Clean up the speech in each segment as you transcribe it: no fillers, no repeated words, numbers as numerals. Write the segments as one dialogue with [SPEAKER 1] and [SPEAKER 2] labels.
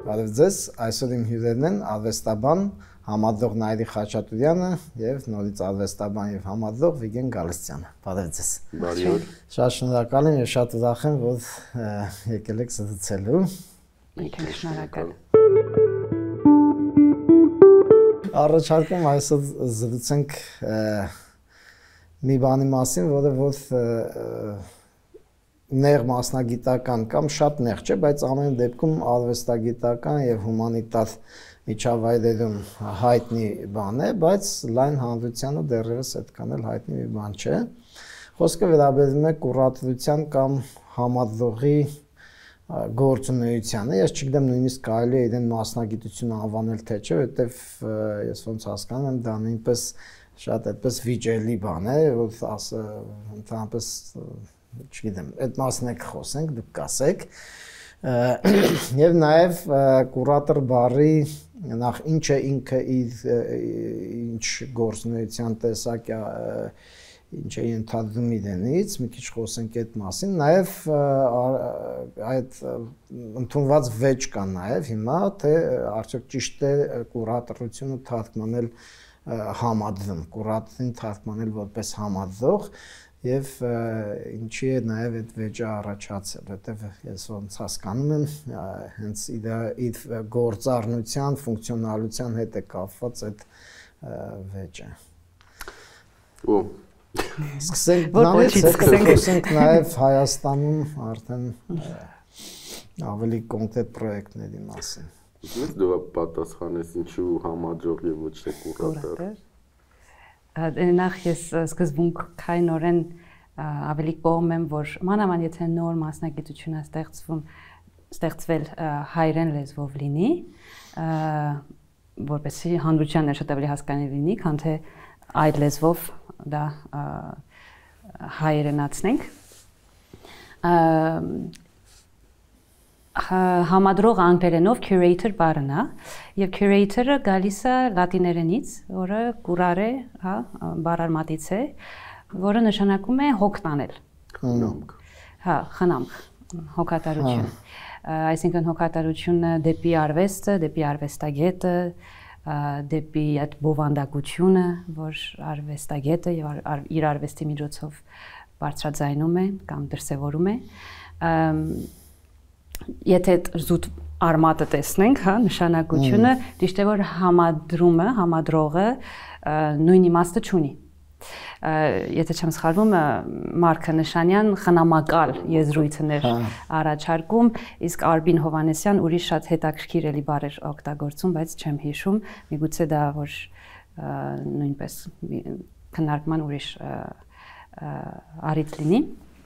[SPEAKER 1] Բարև ձեզ, այսօր իմ հյուրերն են արվեստաբան համադրող Նայիրի Խաչատուրյանը եւ նորից արվեստաբան եւ համադրող Վիգեն Գալստյանը։ Բարև ձեզ։
[SPEAKER 2] Բարի օր։
[SPEAKER 1] Շատ շնորհակալ եմ եւ շատ ուրախ եմ, որ եկել եք զրուցելու։
[SPEAKER 3] Մենք ենք շնորհակալ։
[SPEAKER 1] Առաջարկում այսօր զրուցենք մի բանի մասին, որը նեղ մասնագիտական կամ շատ նեղ չէ, բայց ամեն դեպքում արվեստագիտական եւ հումանիտար միջավայրերում հայտնի բան է, բայց լայն հանրությանը դեռևս այդքան էլ հայտնի մի բան չէ։ Խոսքը վերաբերում է կուրատորության կամ համադրողի գործունեությանը։ Ես չգիտեմ նույնիսկ կարելի է իրեն մասնագիտություն անվանել թե չէ, որովհետեւ ես ոնց հասկանում եմ դա նույնպես շատ այդպես վիճելի բան է, որ ընդհանրապես չգիտեմ, այդ մասն եք խոսենք, դուք կասեք։ Եվ նաև կուրատոր բառի նախ ինչ է ինքը ինչ գործունեության տեսակ է, ինչ է ենթադրում իրենից, մի քիչ խոսենք այդ մասին, նաև այդ ընդունված վեճ կա նաև հիմա, թե արդյոք ճիշտ է կուրատորությունը թարգմանել համադրում, կուրատորին թարգմանել որպես համադրող, եւ ինչի է նաեւ այդ վեճը առաջացել, որտեւ ես ոնց հասկանում եմ, հենց իր գործառնության, ֆունկցիոնալության հետ է կապված այդ վեճը։ Ու սկսենք նաեւ Հայաստանում արդեն ավելի կոնկրետ պրոյեկտների մասին։
[SPEAKER 2] Իսկ դու պատասխանես ինչու համադրող եւ ոչ թե կուրատոր։
[SPEAKER 3] Նախ ես սկզբունքայնորեն ավելի կողմ եմ, որ մանավանդ եթե նոր մասնագիտություն է ստեղծվել հայերեն լեզվով լինի, որպեսզի հանրությանն շատ ավելի հասկանալի լինի, քան թե այլ լեզվով դա հայերենացնենք։ Համադրող անգլերենով curator բառն է, եւ curator-ը գալիս է լատիներենից, որը curare, հա, բառարմատից է, որը նշանակում է հոգ տանել։
[SPEAKER 2] Խնամք։
[SPEAKER 3] Հա, խնամք, հոգատարություն։ Այսինքն հոգատարությունը դեպի արվեստը, դեպի արվեստագետը, դեպի այդ բովանդակությունը, որ արվեստագետը եւ իր արվեստի միջոցով բարձրաձայնում է կամ դրսևորում է։ Եթե զուտ արմատը տեսնենք, հա, նշանակությունը ճիշտ է որ համադրումը, համադրողը նույն իմաստը չունի։ Եթե չեմ սխալվում, Մարկը Նշանյան խնամակալ եզրույթներ առաջարկում, իսկ Արբին Հովանեսյան ուրիշ շատ հետաքրքիր էլի բառեր օգտագործում, բայց չեմ հիշում, միգուցե դա որ նույնպես քննարկման ուրիշ առիթ լինի։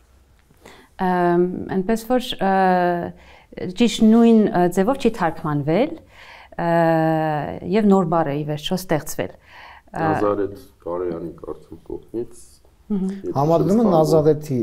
[SPEAKER 3] Այնպես որ ճիշտ նույն ձևով չի թարգմանվել եւ նոր բառ է ի վերջո ստեղծվել։
[SPEAKER 2] Նազարեթ Կարոյանի կարծում կողմից
[SPEAKER 1] համադրումը Նազարեթի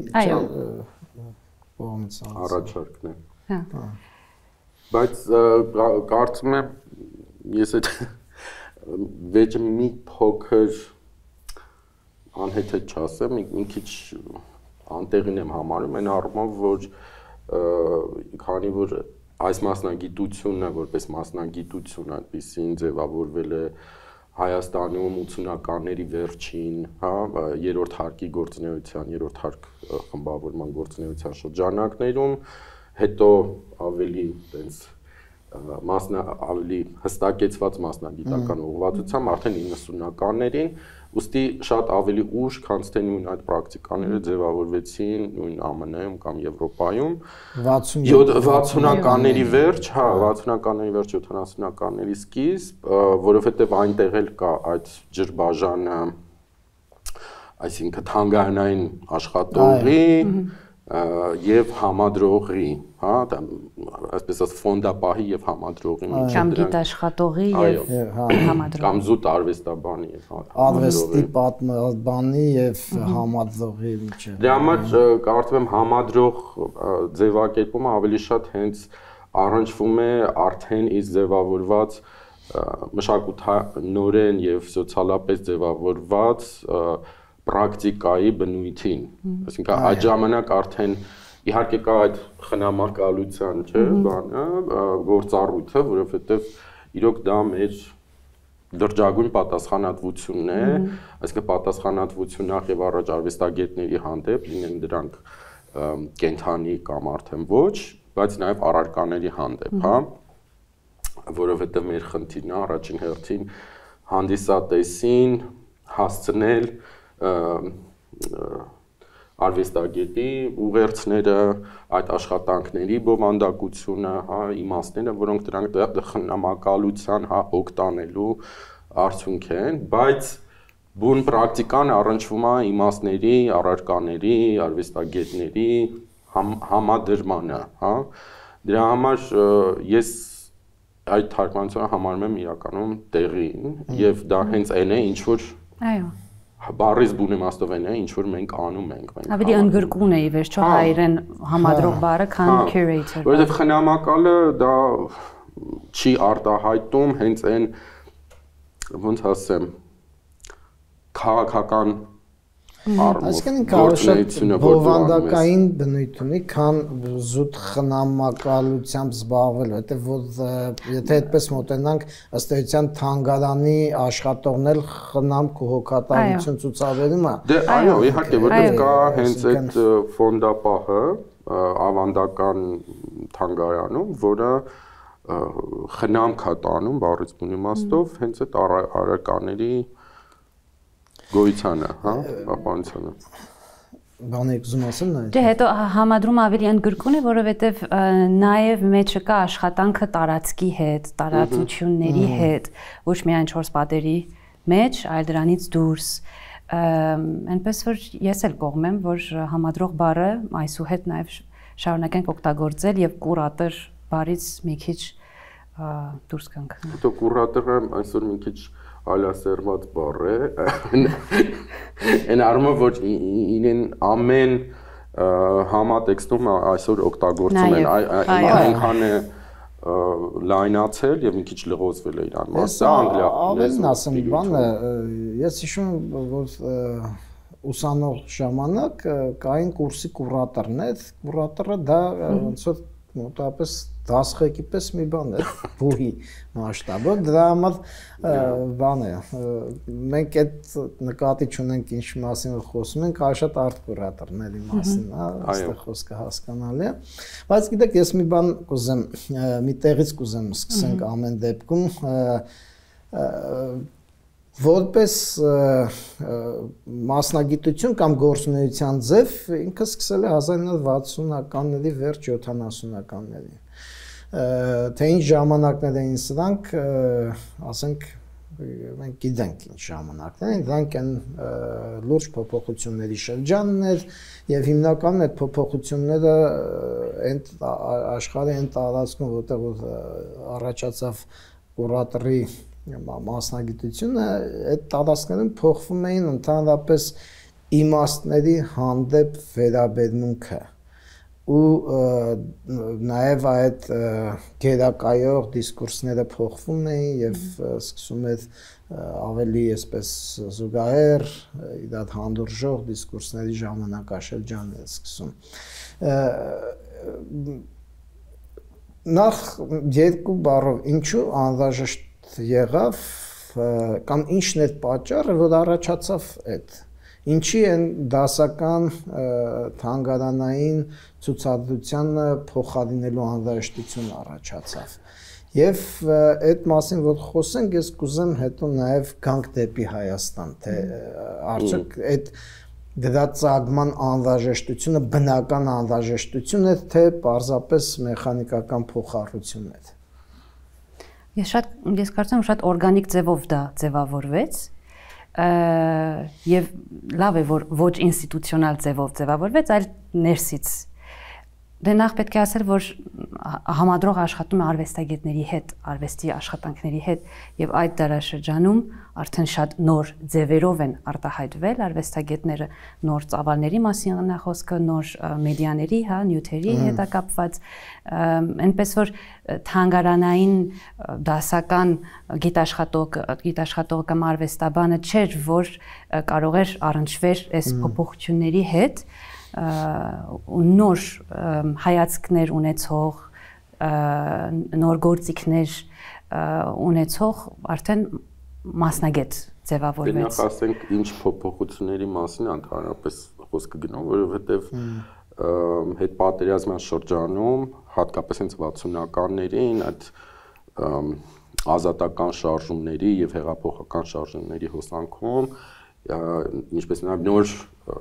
[SPEAKER 2] առաջարկն է։ Բայց կարծում եմ ես այդ վեճը մի փոքր անհեթեթ չասեմ, մի քիչ անտեղին եմ համարում այն առումով, որ քանի որ այս մասնագիտությունը որպես մասնագիտություն այդպեսին ձևավորվել է Հայաստանում 80-ականների վերջին, հա, երրորդ հարկի գործունեության, երրորդ հարկ խմբավորման գործունեության շրջանակներում, հետո ավելի տենց ավելի հստակեցված մասնագիտական ուղղվածությամբ արդեն 90-ականներին, ուստի շատ ավելի ուշ, քան թե նույն այդ պրակտիկաները ձևավորվեցին նույն ԱՄՆ-ում կամ Եվրոպայում 60-ականների վերջ, հա, 60-ականների վերջ 70-ականների սկիզբ, որովհետև այնտեղ էլ կա այդ ջրբաժանը, այսինքն թանգարանային աշխատողի եւ համադրողի, հա, այսպես ասած ֆոնդապահի եւ համադրողի միջեւ
[SPEAKER 3] կամ գիտաշխատողի եւ համադրողի
[SPEAKER 2] կամ զուտ արվեստաբանի եւ
[SPEAKER 1] արվեստի պատմաբանի եւ համադրողի միջեւ։
[SPEAKER 2] Դրա համար կարծում եմ համադրող ձևակերպումը ավելի շատ հենց առնչվում է արդեն իսկ ձևավորված մշակութանորեն եւ սոցիալապես ձևավորված պրակտիկայի բնույթին, այսինքն այդ ժամանակ արդեն իհարկե կա այդ խնամակալության, չէ, բանը, գործառույթը, որովհետև իրոք դա մեր դրջագույն պատասխանատվությունն է, այսինքն պատասխանատվություն նախ եւ առաջ արվեստագետների հանդեպ, լինեն դրանք կենթանի կամ արդեն ոչ, բայց նաեւ առարկաների հանդեպ, հա, որովհետեւ մեր խնդիրն է առաջին հերթին հանդիսատեսին հասցնել արվեստագետի ուղերձները, այդ աշխատանքների բովանդակությունը, հա, իմաստները, որոնք դրանք խնամակալության, հա, օգտանելու արդյունք են, բայց բուն պրակտիկան առնչվում է իմաստների, առարկաների, արվեստագետների համադրմանը, հա։ Դրա համար ես այդ թարգմանությունը համարում եմ իրականում տեղին, եւ դա հենց այն է, ինչ որ
[SPEAKER 3] այո
[SPEAKER 2] բառից բուն իմաստով այն է, ինչ որ մենք անում ենք, մենք
[SPEAKER 3] ավելի ընդգրկուն է ի վերջո հայերեն համադրող բառը, քան curator։
[SPEAKER 2] Որովհետև խնամակալը դա չի արտահայտում հենց այն ոնց ասեմ քաղաքական
[SPEAKER 1] Այսինքն կարողա բովանդակային բնույթ ունի, քան զուտ խնամակալությամբ զբաղվել, որտեղ եթե այդպես մոտենանք, ըստ էության թանգարանի աշխատողն էլ խնամք ու հոգատարություն ցուցաբերում է։
[SPEAKER 2] Դե այո, իհարկե, որտեղ կա հենց այդ ֆոնդապահը ավանդական թանգարանում, որը խնամք է տանում բառից բուն իմաստով հենց այդ առարկաների գոյությանը, հա, պահպանությանը։
[SPEAKER 1] Բան եք ուզում ասել նա։
[SPEAKER 3] Դե հետո համադրում ավելի ընդգրկուն է, որովհետև նաև մեջը կա աշխատանքը տարածքի հետ, տարածությունների հետ, ոչ միայն 4 պատերի մեջ, այլ դրանից դուրս։ Այնպես որ ես էլ կողմ եմ, որ համադրող բառը այսուհետ նաև շարունակենք օգտագործել եւ կուրատոր բառից մի քիչ դուրս գանք։
[SPEAKER 2] Հետո կուրատորը այսօր մի քիչ այլասերված բառ է, այն առումով, որ իրեն ամեն համատեքստում այսօր օգտագործում են, այնքան է լայնացել եւ մի քիչ լղոզվել է իրան մասը,
[SPEAKER 1] ավելին ասեմ բանը, ես հիշում եմ, որ ուսանող ժամանակ կային կուրսի կուրատորներ, կուրատորը դա ոնց որ մոտավորապես դասղեկի պես մի բան է, բուհի մասշտաբով, դրա համար բան է, մենք այդ նկատի չունենք ինչ մասին որ խոսում ենք, շատ արտ կուրատորների մասին, այստեղ խոսքը հասկանալի է, բայց գիտեք, ես մի բան կուզեմ, մի տեղից կուզեմ սկսենք ամեն դեպքում, որպես մասնագիտություն կամ գործունեության ձև ինքը սկսել է 1960-ականների վերջ 70-ականներին։ Թե ինչ ժամանակներ էին սրանք, ասենք, մենք գիտենք ինչ ժամանակներ են, դրանք են լուրջ փոփոխությունների շրջանն էր եւ հիմնականում այդ փոփոխությունները այն աշխարհի այն տարածքում, որտեղ առաջացավ կուրատորի մասնագիտությունը, այդ տարածքներում փոխվում էին ընդհանրապես իմաստների հանդեպ վերաբերմունքը ու նաև այդ գերակայող դիսկուրսները փոխվում էին եւ սկսում էր ավելի այսպես զուգահեռ իրար հանդուրժող դիսկուրսների ժամանակաշրջաններ սկսում նախ երկու բառով ինչու անհրաժեշտ եղավ կամ ինչն է պատճառը, որ առաջացավ այդ ինչի են դասական թանգարանային ցուցադրությանը փոխարինելու անհրաժեշտություն առաջացավ եւ այդ մասին որ խոսենք ես կուզեմ հետո նաեւ գանք դեպի Հայաստան թե արդյոք այդ դրածագման անհրաժեշտությունը բնական անհրաժեշտություն է թե պարզապես մեխանիկական փոխառություն է
[SPEAKER 3] Ես կարծում եմ շատ օրգանիկ ձևով դա ձևավորվեց եւ լավ է որ ոչ ինստիտուցիոնալ ձևով ձևավորվեց, այլ ներսից Դե նախ պետք է ասել, որ համադրող աշխատում է արվեստագետների հետ, արվեստի աշխատանքների հետ եւ այդ դարաշրջանում արդեն շատ նոր ձևերով են արտահայտվել արվեստագետները, նոր ծավալների մասին է խոսքը, նոր մեդիաների, հա, նյութերի հետ կապված, այնպես որ թանգարանային դասական գիտաշխատող կամ արվեստաբանը չէր, որ կարող էր առնչվել այս փոփոխությունների հետ ու նոր հայացքներ ունեցող նոր գործիքներ ունեցող արդեն մասնագետ ձևավորվեց։
[SPEAKER 2] Նախ ասենք ինչ փոփոխությունների մասին ընդհանրապես խոսքը գնում, որովհետև հետպատերազմյան շրջանում, հատկապես հենց 60-ականներին այդ ազատական շարժումների եւ հեղափոխական շարժումների հոսանքում, ինչպես նաև նոր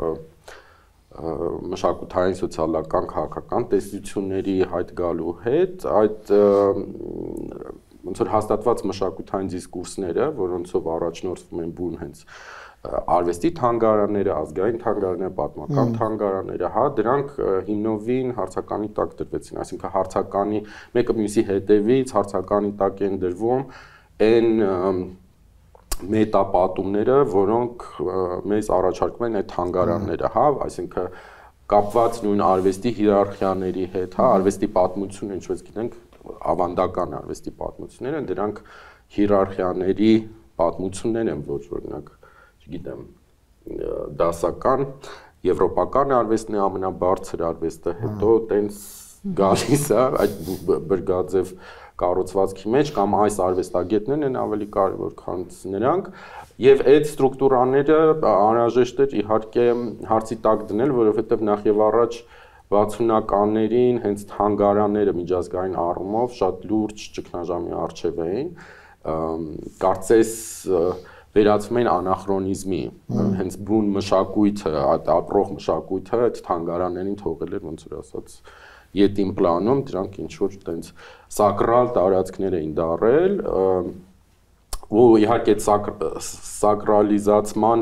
[SPEAKER 2] մշակութային, սոցիալական, քաղաքական տեսությունների հայտ գալու հետ, այդ ոնց որ հաստատված մշակութային դիսկուրսները, որոնցով առաջնորդվում են բուն հենց արվեստի թանգարանները, ազգային թանգարանները, պատմական թանգարանները, հա, դրանք հիմնովին հարցականի տակ դրվեցին, այսինքն հարցականի մեկը մյուսի հետևից հարցականի տակ են դրվում այն մետապատումները, որոնք մեզ առաջարկում են այդ թանգարանները, հա, այսինքն կապված նույն արվեստի հիերարխիաների հետ, հա, արվեստի պատմությունը, ինչպես գիտենք, ավանդական արվեստի պատմությունները, դրանք հիերարխիաների պատմություններ են, ոչ օրինակ գիտեմ, դասական, եվրոպական արվեստն է ամենաբարձր արվեստը, հետո տենց գալիս է այդ բրգաձև կառուցվածքի մեջ, կամ այս արվեստագետներն են ավելի կարևոր, քան նրանք, եւ այդ ստրուկտուրաները անհրաժեշտ է իհարկե հարցի տակ դնել, որովհետեւ նախ եւ առաջ 60-ականներին հենց թանգարանները միջազգային առումով շատ լուրջ ճգնաժամի առջև էին, կարծես վերածվում են անախրոնիզմի, հենց բուն մշակույթը, այդ ապրող մշակույթը այդ թանգարաններին թողել էր ոնց որ ասած յետին պլանում, դրանք ինչ որ տենց սակրալ տարածքներ էին դարել, ու իհարկե սակրալիզացման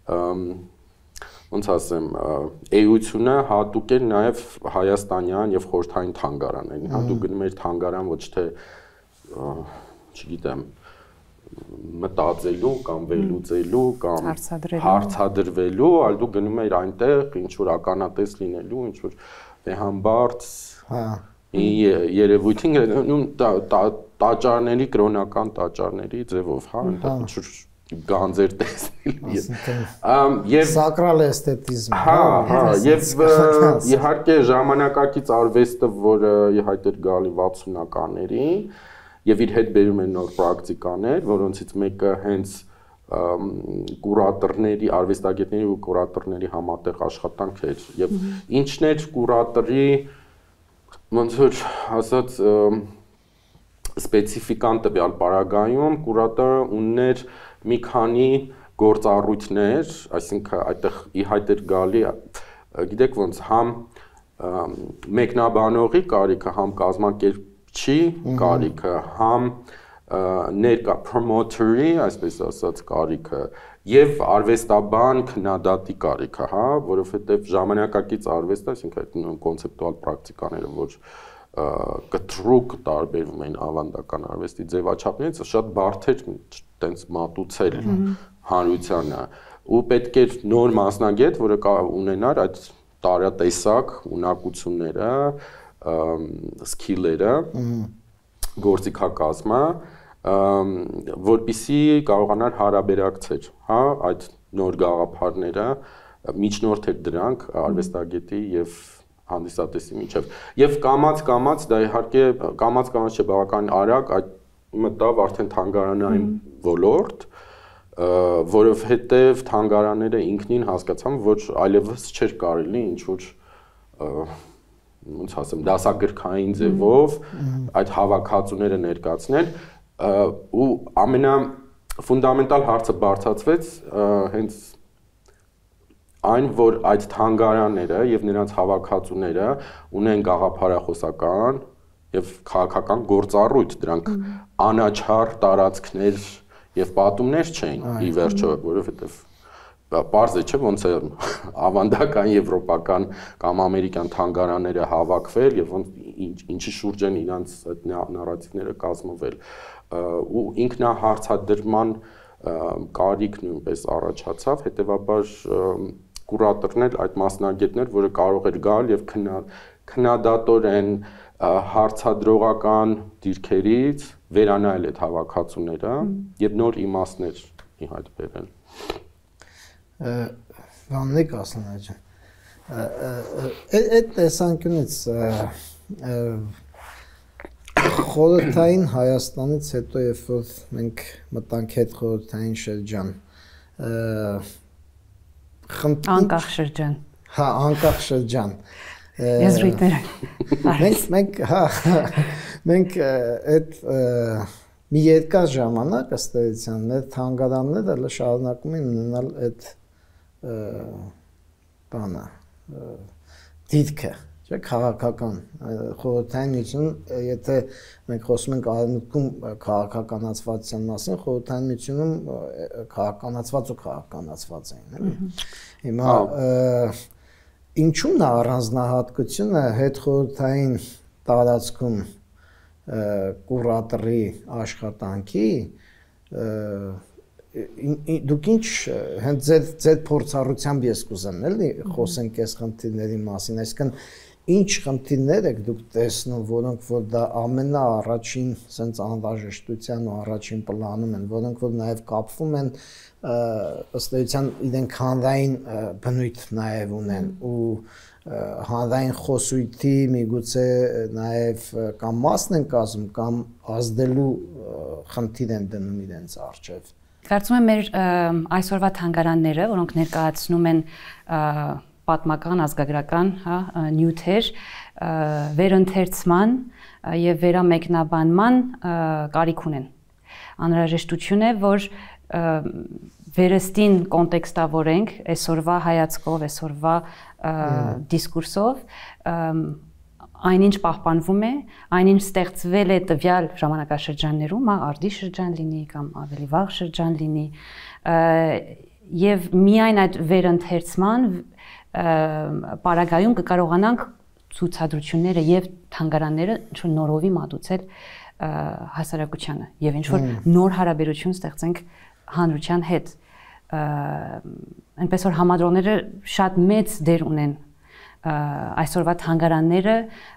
[SPEAKER 2] ոնց ասեմ, էությունը հատուկ էր նաև հայաստանյան եւ խորհրդային թանգարաններին, հատուկ գնում էր թանգարան ոչ թե չգիտեմ մտածելու կամ վերլուծելու կամ հարցադրվելու, այլ դու գնում ես այնտեղ ինչ որ ականատես լինելու, ինչ որ վեհամբարձ երևույթին տաճարների կրոնական տաճարների ձևով, հա, ինչ որ գանձեր տեսնել եւ
[SPEAKER 1] սակրալ էսթետիզմ,
[SPEAKER 2] հա, եւ իհարկե ժամանակակից արվեստը, որը իհայտ էր գալի 60-ականներին եւ իր հետ բերում են նոր պրակտիկաներ, որոնցից մեկը հենց կուրատորների, արվեստագետների ու կուրատորների համատեղ աշխատանք էր եւ ինչն էր կուրատորի ոնց որ ասած սպეციფიკան տվյալ պարագայում կուրատորը ուներ մի քանի գործառույթներ, այսինքն այդտեղ իհայտ էր գալի, գիտեք ոնց համ մեկնաբանողի կարիքը, համ կազմակերպչի կարիքը, համ ներկա promoter-ի, այսպես ասած, կարիքը եւ արվեստաբան քննադատի կարիքը, հա, որովհետեւ ժամանակակից արվեստը, այսինքն կոնցեպտուալ պրակտիկաները, որ կտրուկ տարբերվում են ավանդական արվեստի ձևաչափներից, շատ բարդ էր տենց մատուցել հանրությանը ու պետք էր նոր մասնագետ, որը ունենար այդ տարատեսակ ունակությունները, սկիլերը, գործիքակազմը, որպեսզի կարողանար հարաբերակցել, հա, այդ նոր գաղափարները, միջնորդ էր դրանք արվեստագետի եւ հանդիսատեսի միջև։ Եվ կամաց դա իհարկե կամաց չէ, բավականին արագ այդ մտավ արդեն թանգարանային ոլորտ, որովհետև թանգարանները ինքնին հասկացան, որ այլևս չէր կարելի ինչ որ ոնց ասեմ, դասագրքային ձևով այդ հավաքածուները ներկայացնել, ու ամենաֆունդամենտալ հարցը բարձրացվեց հենց այն, որ այդ թանգարանները եւ նրանց հավաքածուները ունեն գաղափարախոսական եւ քաղաքական գործառույթ, դրանք անաչառ տարածքներ եւ պատումներ չէին ի վերջո, որովհետեւ պարզ է, չէ՞, ոնց է ավանդական եվրոպական կամ ամերիկյան թանգարանները հավաքվել եւ ոնց ինչի շուրջ են իրանց այդ նարատիվները կազմվել, ու ինքնահարցադրման կարիք նույնպես առաջացավ, հետեւաբար կուրատորներ, այդ մասնագետներ, որը կարող էր գալ եւ քննադատորեն հարցադրողական դիրքերից վերանայել այդ հավաքածուները եւ նոր իմաստներ ի հայտ բերել։
[SPEAKER 1] Բաննեք ասնա ջան։ Այդ տեսանկյունից խորհրդային Հայաստանից հետո երբ որ մենք մտանք հետ խորհրդային շրջան
[SPEAKER 3] անկախ շրջան
[SPEAKER 1] հա անկախ շրջան
[SPEAKER 3] եզրույթները
[SPEAKER 1] մենք այդ մի երկար ժամանակ ըստ էության մեր թանգարանները շարունակում են ունենալ այդ բանը դիտքը չէ քաղաքական խորհրդային միություն եթե մենք խոսում ենք արևմուտքում քաղաքականացվածության մասին խորհրդային միությունում քաղաքականացված ու քաղաքականացված էին էլի հիմա ինչու՞մն է առանձնահատկությունը հետխորհրդային տարածքում կուրատորի աշխատանքի դուք ինչ հենց ձեր փորձառությամբ ես կուզեմ էլի խոսենք այս խնդիրների մասին այսինքն ինչ խնդիրներ եք դուք տեսնում որոնք որ դա ամենաառաջին sense անհրաժեշտության ու առաջին պլանում են որոնք որ նաև կապվում են ըստ էության իրենք հանրային բնույթ նաև ունեն ու հանրային խոսույթի միգուցե նաև կամ մասն են կազմում կամ ազդելու խնդիր են դնում իրենց առջև
[SPEAKER 3] Կարծում եմ մեր այսօրվա թանգարանները, որոնք ներկայացնում են պատմական, ազգագրական, հա, նյութեր, վերընթերցման եւ վերամեկնաբանման կարիք ունեն։ Անհրաժեշտություն է, որ վերստին կոնտեքստավորենք այսօրվա հայացքով, այսօրվա դիսկուրսով այնինչ պահպանվում է, այնինչ ստեղծվել է տվյալ ժամանակաշրջաններում, արդի շրջան լինի կամ ավելի վաղ շրջան լինի, եւ միայն այդ վերընթերցման պարագայում կկարողանանք ցուցադրությունները եւ թանգարանները ինչ-որ նորովի մատուցել հասարակությանը եւ ինչ-որ նոր հարաբերություն ստեղծենք հանրության հետ։ Այնպես որ համադրողները շատ մեծ դեր ունեն այսօրվա թանգարանները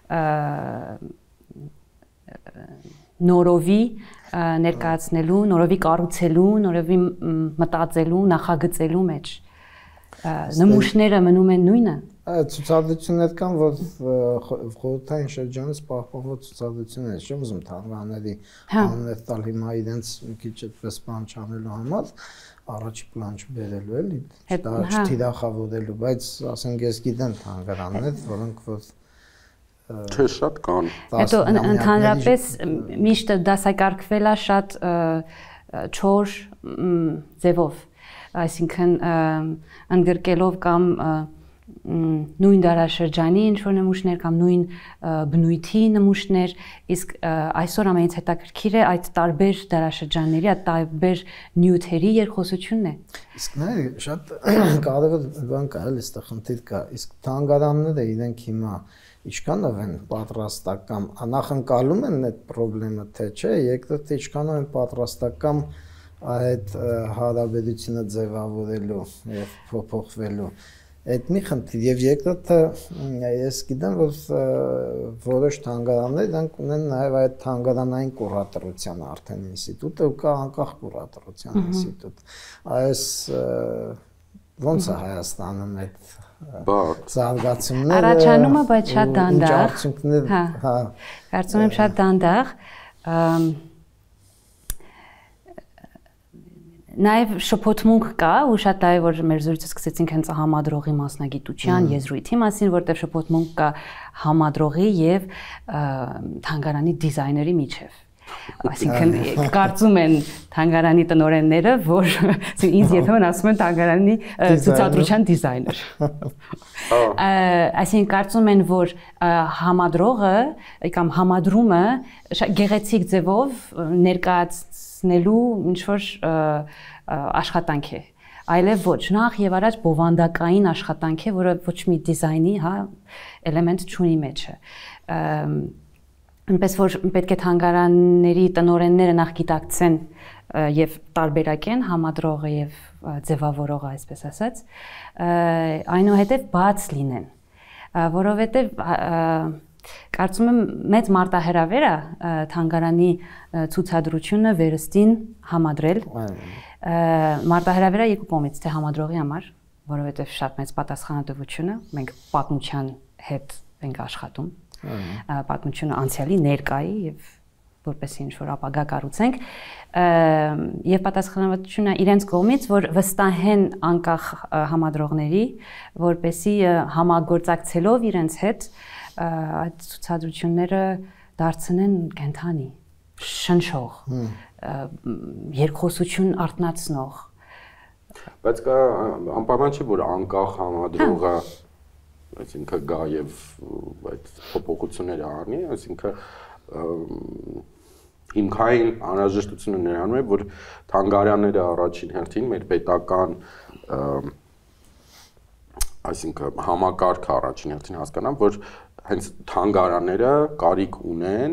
[SPEAKER 3] նորովի ներկայացնելու, նորովի կառուցելու, նորովի մտածելու, նախագծելու մեջ նմուշները մնում են նույնը
[SPEAKER 1] ցուցադրություններ կան որ խորհրդային շրջանից պահպանված ցուցադրություններ չեմ ուզում թանգարանների անուններ տալ հիմա իրենց մի քիչ այդպես բան չանելու համար առաջի պլան չբերելու էլի չթիրախավորելու բայց ասենք ես գիտեմ թանգարաններ որոնք որ
[SPEAKER 2] չէ շատ կան
[SPEAKER 3] հետո ընդհանրապես միշտ դասակարգվել է շատ չոր ձևով այսինքն ընդգրկելով կամ նույն դարաշրջանի ինչ-որ նմուշներ կամ նույն բնույթի նմուշներ, իսկ այսօր ամենից հետաքրքիր է այդ տարբեր դարաշրջանների, այդ տարբեր նյութերի երկխոսությունն է։
[SPEAKER 1] Իսկ նայ շատ կարևոր բան կա, էլի այստեղ խնդիր կա, իսկ թանգարանները իրենք հիմա ինչքանով են պատրաստական, նախընկալում են այդ խնդրը, թե չէ, երկրորդը ինչքանով են պատրաստական այդ հարաբերությունը ձևավորելու եւ փոփոխվելու Այդ մի խնդիր եւ երկրորդը ես գիտեմ որ որոշ թանգարաններ դրանք ունեն նաեւ այդ թանգարանային կուրատորության արդեն ինստիտուտը ու կա անկախ կուրատորության ինստիտուտ այս ոնց է Հայաստանում այդ զարգացումները
[SPEAKER 3] առաջանումը բայց շատ դանդաղ
[SPEAKER 1] հա
[SPEAKER 3] կարծում եմ շատ դանդաղ Նաև շփոթմունք կա ու շատ լավ է որ մեր զրույցը սկսեցինք հենց համադրողի մասնագիտության եզրույթի մասին, որտեղ շփոթմունք կա համադրողի եւ թանգարանի դիզայների միջեւ։ Այսինքն կարծում են թանգարանի տնօրենները, որ ինձ երբեմն ասում են թանգարանի ցուցադրության դիզայներ։ Այսինքն կարծում են, որ համադրողը կամ համադրումը գեղեցիկ ձևով ներկայացնելու ինչ-որ աշխատանք է։ Այլև ոչ, նախ եւ առաջ բովանդակային աշխատանք է, որը ոչ մի դիզայնի, հա, էլեմենտ չունի մեջը։ Այնպես որ պետք է թանգարանների տնօրենները նախ գիտակցեն եւ տարբերակեն համադրողը եւ ձևավորողը, այսպես ասած, այնուհետեւ բաց լինեն, որովհետեւ կարծում եմ մեծ մարտահրավեր է թանգարանի ցուցադրությունը վերստին համադրել։ Մարտահրավերը երկու կողմից, թե համադրողի համար, որովհետև շատ մեծ պատասխանատվություն է, մենք պատմության հետ ենք աշխատում, պատմությունը անցյալի, ներկայի եւ որպեսզի ինչ-որ ապագա կառուցենք, եւ պատասխանատվությունը իրենց կողմից, որ վստահեն անկախ համադրողների, որպեսզի համագործակցելով իրենց հետ այդ ցուցադրությունները դարձնեն կենթանի, շնչող, երկխոսություն արտնացնող։
[SPEAKER 2] Բայց կա անպայման չի, որ անկախ համադրողը, այսինքն գա եւ այդ փոփոխությունները անի, այսինքն հիմքային անհրաժեշտությունը նրանում է, որ թանգարանները առաջին հերթին մեր պետական այսինքն համակարգը առաջին հերթին հասկանան, որ հենց թանգարանները կարիք ունեն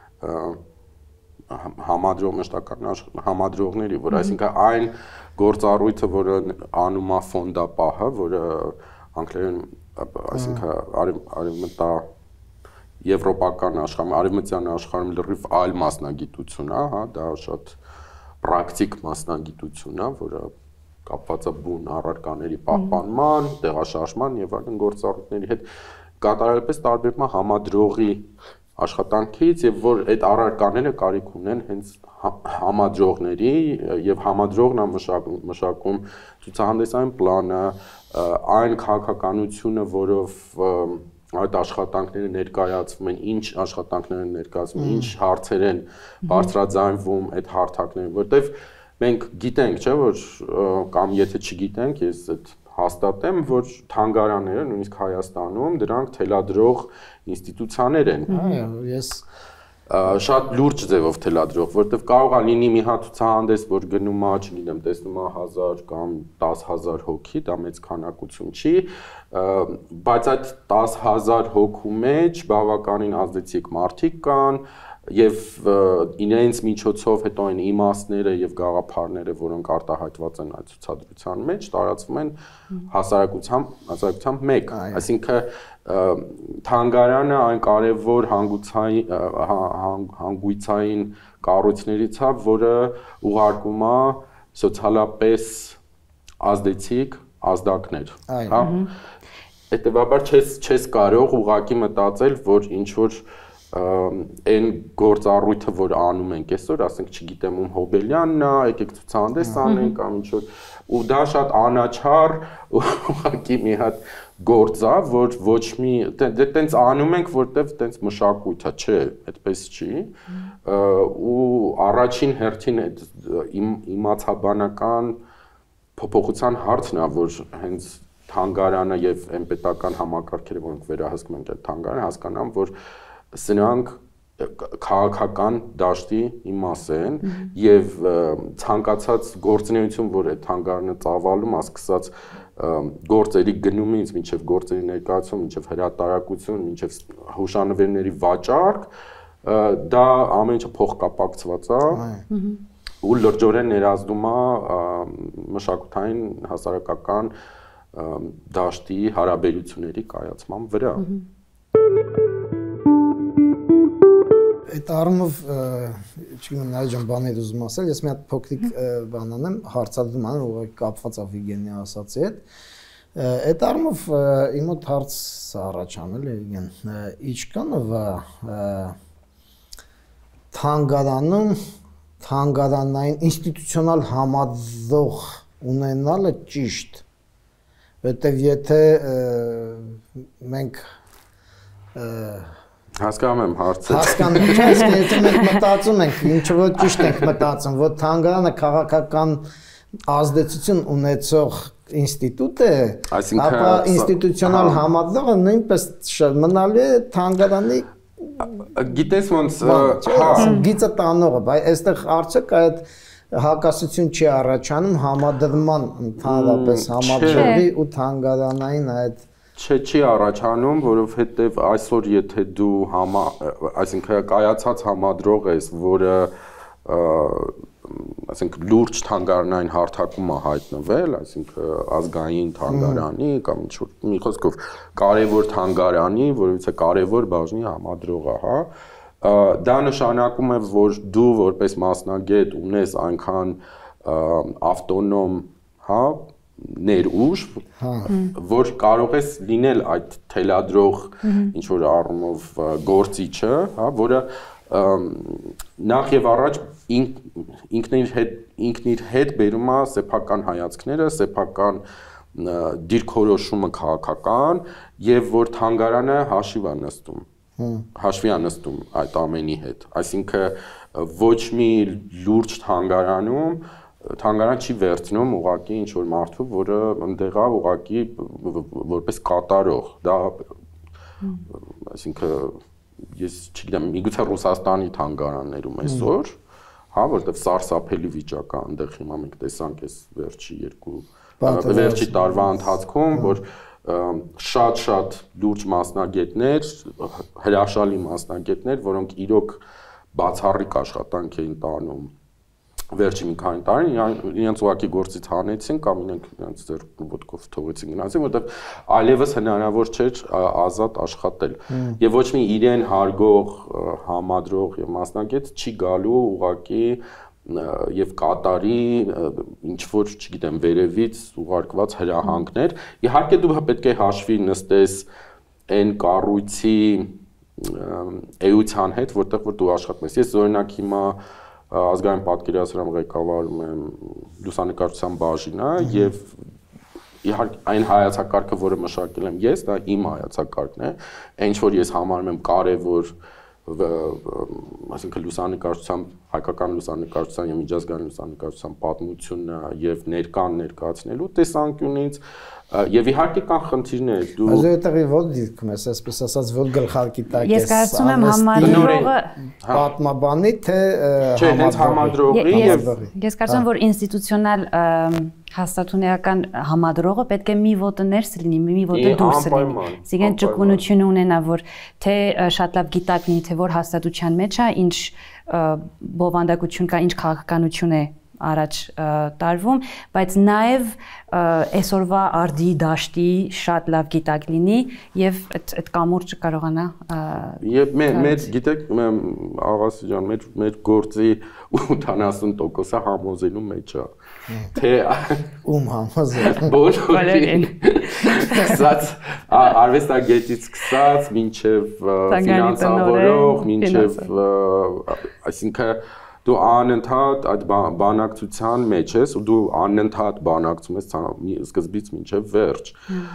[SPEAKER 2] համադրող մշտական համադրողների, որ այսինքն այն գործառույթը, որը անում է ֆոնդապահը, որը անգլերեն այսինքն արևմտա եվրոպական աշխարհում, արևմտյան աշխարհում լրիվ այլ մասնագիտություն է, հա, դա շատ պրակտիկ մասնագիտություն է, որը կապված է բուն առարկաների պահպանման, տեղաշարժման եւ այլն գործառույթների հետ կատարելապես տարբերվում է համադրողի աշխատանքից եւ որ այդ առարկաները կարիք ունեն հենց համադրողների եւ համադրողն է մշակում ցուցահանդեսային պլանը, այն քաղաքականությունը, որով այդ աշխատանքները ներկայացվում են, ինչ աշխատանքներ են ներկայացվում, ինչ հարցեր են բարձրաձայնվում այդ հարթակներին, որտեվ մենք գիտենք, չէ՞, որ կամ եթե չգիտենք, ես այդ հաստատեմ, որ թանգարանները նույնիսկ Հայաստանում դրանք թելադրող ինստիտուցիաներ են։
[SPEAKER 1] Այո, ես
[SPEAKER 2] շատ լուրջ ձևով թելադրող, որտեվ կարող է լինի մի հատ ցուցահանդես, որ գնում է, չգիտեմ, տեսնում է 1000 կամ 10000 հոգի, դա մեծ քանակություն չի, բայց այդ 10000 հոգու մեջ բավականին ազդեցիկ մարդիկ կան եւ իրենց միջոցով հետո այն իմաստները եւ գաղափարները, որոնք արտահայտված են այդ ցուցադրության մեջ, տարածվում են հասարակությամբ մեկ, այսինքն թանգարանը այն կարևոր հանգույցային կառույցներից է, որը ուղարկում է սոցիալապես ազդեցիկ ազդակներ, հա։ Հետևաբար չես կարող ուղղակի մտածել, որ ինչ որ այն գործառույթը, որ անում ենք այսօր, ասենք, չգիտեմ, ում Հոբելյանն է, եկեք ցուցահանդես անենք կամ ինչ որ, ու դա շատ անաչառ ուղղակի մի հատ գործ է, որ ոչ մի տենց անում ենք, որտեվ տենց մշակույթ է, չէ, այդպես չի, ու առաջին հերթին այդ իմացաբանական փոփոխության հարցն է, որ հենց թանգարանը եւ այն պետական համակարգերը, որոնք վերահսկում են այդ թանգարանը, հասկանան, որ սրանք քաղաքական դաշտի իմաց են եւ ցանկացած գործունեություն, որ այդ թանգարանը ծավալում, ասկսած գործերի գնումից, մինչեւ գործերի ներկայացում, մինչեւ հրատարակություն, մինչեւ հուշանվերների վաճառք, դա ամեն ինչը փոխկապակցված է ու լրջորեն ներազդում է մշակութային հասարակական դաշտի հարաբերությունների կայացման վրա։
[SPEAKER 1] Այդ առումով, չգիտեմ, Նարեջան բաներ ուզում ասել, ես մի հատ փոքրիկ բան անեմ, հարցադրում անեմ, ուղղակի կապված է Վիգենի ասացի հետ։ Այդ առումով իմ մոտ հարց առաջանում է, Վիգեն, ինչքանով թանգարանում թանգարանային ինստիտուցիոնալ համադրող ունենալը ճիշտ, որտեղ եթե մենք
[SPEAKER 2] հասկանում եմ հարցը։
[SPEAKER 1] Հասկանում եմ, եթե մենք մտածում ենք, ինչ որ ճիշտ ենք մտածում, որ թանգարանը քաղաքական ազդեցություն ունեցող ինստիտուտ է, ապա ինստիտուցիոնալ համադրողը նույնպես մնալու է թանգարանի
[SPEAKER 2] գիտես ոնց
[SPEAKER 1] գիծը տանողը, բայց այստեղ արդյոք այդ հակասություն չի առաջանում համադրման ընդհանրապես համադրողի ու թանգարանային այդ
[SPEAKER 2] չի առաջանում, որովհետև այսօր եթե դու այսինքն կայացած համադրող ես, որը ասենք լուրջ թանգարանային հարթակում է հայտնվել, այսինքն ազգային թանգարանի կամ ինչ-որ մի խոսքով կարևոր թանգարանի, որովհետև կարևոր բաժնի համադրողը, հա, դա նշանակում է, որ դու որպես մասնագետ ունես այնքան ավտոնոմ, հա, ներուժ, որ կարող ես լինել այդ թելադրող ինչ որ առումով գործիչը, հա, որը նախ եւ առաջ ինքն իր հետ բերում է սեփական հայացքները, սեփական դիրքորոշումը քաղաքական եւ որ թանգարանը հաշվի է նստում այդ ամենի հետ, այսինքն ոչ մի լուրջ թանգարան չի վերցնում ուղղակի ինչ որ մարդու, որը ընդեղ է ուղղակի որպես կատարող, դա այսինքն ես չգիտեմ, միգուցե Ռուսաստանի թանգարաններում այսօր, հա, որտեղ սարսափելի վիճակ է, այնտեղ հիմա մենք տեսանք այս վերջի տարվա ընթացքում, որ շատ լուրջ մասնագետներ, հրաշալի մասնագետներ, որոնք իրոք բացառիկ աշխատանք էին տանում վերջի մի քանի տարին իրենց ուղղակի գործից հանեցին կամ իրենց ձեր ոտքով թողեցին գնացին, որտեղ այլևս հնարավոր չէր ազատ աշխատել։ Եվ ոչ մի իրեն հարգող, համադրող եւ մասնագետ չի գալու ուղղակի եւ կատարի ինչ որ, չգիտեմ, վերևից ուղարկված հրահանգներ։ Իհարկե դու պետք է հաշվի նստես այն կառույցի էության հետ, որտեղ որ դու աշխատում ես։ Ես օրինակ հիմա ազգային պատկերասրահում ղեկավարում եմ լուսանկարչության բաժինը եւ իհարկե այն հայացակարգը, որը մշակել եմ ես, դա իմ հայացակարգն է, այն ինչ որ ես համարում եմ կարեւոր, այսինքն լուսանկարչության, հայկական լուսանկարչության եւ միջազգային լուսանկարչության պատմությունը եւ ներկան ներկայացնելու տեսանկյունից եւ իհարկե կան խնդիրներ, դու
[SPEAKER 1] Այո, այդտեղի ո՞ր դիրքում ես, այսպես ասած, ո՞ր գլխարկի տակ ես։
[SPEAKER 3] Ես կարծում եմ համադրողը
[SPEAKER 1] պատմաբանի թե
[SPEAKER 2] համադրողի եւ
[SPEAKER 3] ես կարծում եմ, որ ինստիտուցիոնալ հաստատունեական համադրողը պետք է մի ոտը ներս լինի, մի ոտը դուրս լինի։ Այսինքն ճկունություն ունենա, որ թե շատ լավ գիտակ լինի, թե որ հաստատության մեջ է, ինչ բովանդակություն կա, ինչ քաղաքականություն է առաջ տարվում, բայց նաև այսօրվա արդի դաշտի շատ լավ գիտակ լինի եւ այդ կամուրջը կարողանա
[SPEAKER 2] եւ մեր գիտեք աղասի ջան մեր գործի 80%-ը համոզելու մեջ է թե
[SPEAKER 1] ում համոզել
[SPEAKER 2] բոլորին սկսած արվեստագետից սկսած մինչեւ ֆինանսավորող մինչեւ այսինքն դու անընդհատ այդ բանակցության մեջ ես ու դու անընդհատ բանակցում ես սկզբից մինչև վերջ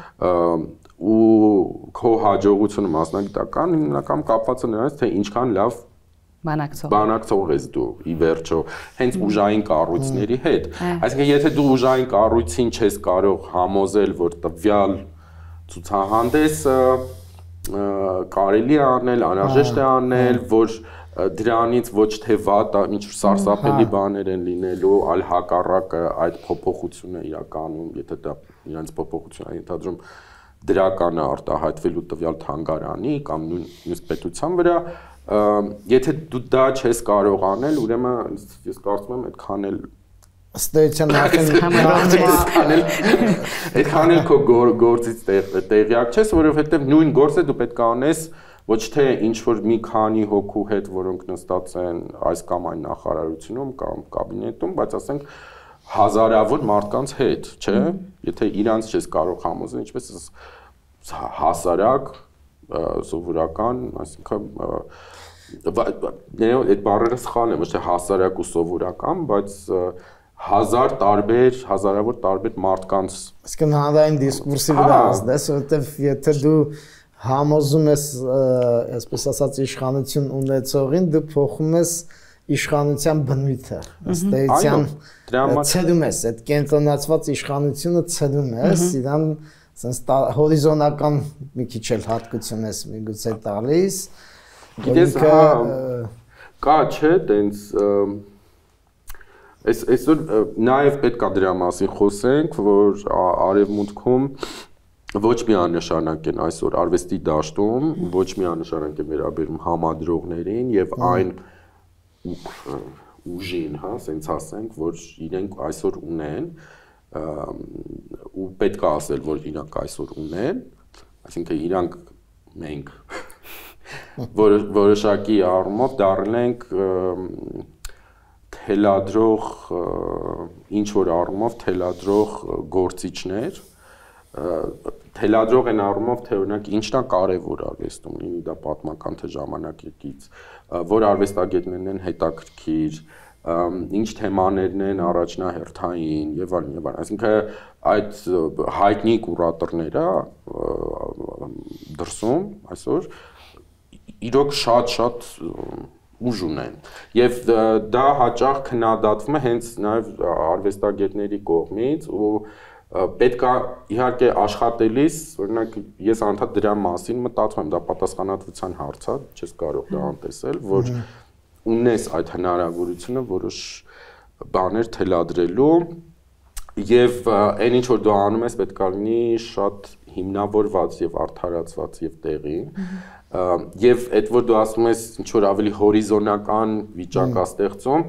[SPEAKER 2] ու քո հաջողությունը մասնագիտական հիմնական կապված է նրանց թե ինչքան լավ բանակցող ես դու ի վերջո հենց ուժային կառույցների հետ այսինքն եթե դու ուժային կառույցին չես կարող համոզել որ տվյալ ցուցահանդեսը կարելի է անել անհրաժեշտ է անել որ դրանից ոչ թե վատ, ինչ որ սարսափելի բաներ են լինելու, այլ հակառակը այդ փոփոխությունը իրականում, եթե դա իրենց փոփոխություն է ենթադրում դրական է արտահայտվելու տվյալ թանգարանի կամ նույնիսկ պետության վրա, եթե դու դա չես կարող անել, ուրեմն ես կարծում եմ այդքան էլ այդքան էլ քո գործից տեղյակ չես, որովհետև նույն գործը դու պետք է անես ոչ թե ինչ որ մի քանի հոգու հետ, որոնք նստած են այս կամ այն նախարարությունում կամ կաբինետում, բայց ասենք հազարավոր մարդկանց հետ, չէ՞, եթե իրանց չես կարող համոզել, ինչպես հասարակ, սովորական, այսինքն այդ բառերը սխալ են, ոչ թե հասարակ ու սովորական, բայց հազարավոր տարբեր մարդկանց
[SPEAKER 1] Այսինքն հանրային դիսկուրսի վրա ազդես, որովհետև եթե դու համոզում ես, այսպես ասած, իշխանություն ունեցողին, դու փոխում ես իշխանության բնույթը, ըստ էության ցելում ես, այդ կենտրոնացված իշխանությունը ցելում ես, իրան sense հորիզոնական մի քիչ էլ հատկություն ես միգուցե տալիս,
[SPEAKER 2] գիտես, կա չէ, տենց այսօր նաև պետք է դրա մասին խոսենք, որ արևմուտքում ոչ միանշանակ են այսօր արվեստի դաշտում, ոչ միանշանակ են վերաբերում համադրողներին եւ այն ուժին, հա, ասենց ասենք, որ իրենք այսօր ունեն ու պետք է ասել, որ իրանք այսօր ունեն, այսինքն իրանք մենք որոշակի առումով դառնենք թելադրող ինչ որ առումով թելադրող գործիչներ թելադրող են առումով թե օրինակ ինչն է կարևոր արվեստում լինի դա պատմական թե ժամանակակից որ արվեստագետներն են հետաքրքիր ինչ թեմաներն են առաջնահերթային եւ այլն այսինքն այդ հայտնի կուրատորները դրսում այսօր իրոք շատ ուժ ունեն եւ դա հաճախ քննադատվում է հենց նաեւ արվեստագետների կողմից ու պետք է իհարկե աշխատելիս օրինակ ես անդադ դրա մասին մտածում եմ դա պատասխանատվության հարց է չես կարող դա անտեսել որ ունես այդ հնարավորությունը որոշ բաներ թելադրելու եւ այն ինչ որ դու անում ես պետք է լինի շատ հիմնավորված եւ արդարացված եւ տեղի եւ այդ որ դու ասում ես ինչ որ ավելի հորիզոնական վիճակ աստեղծում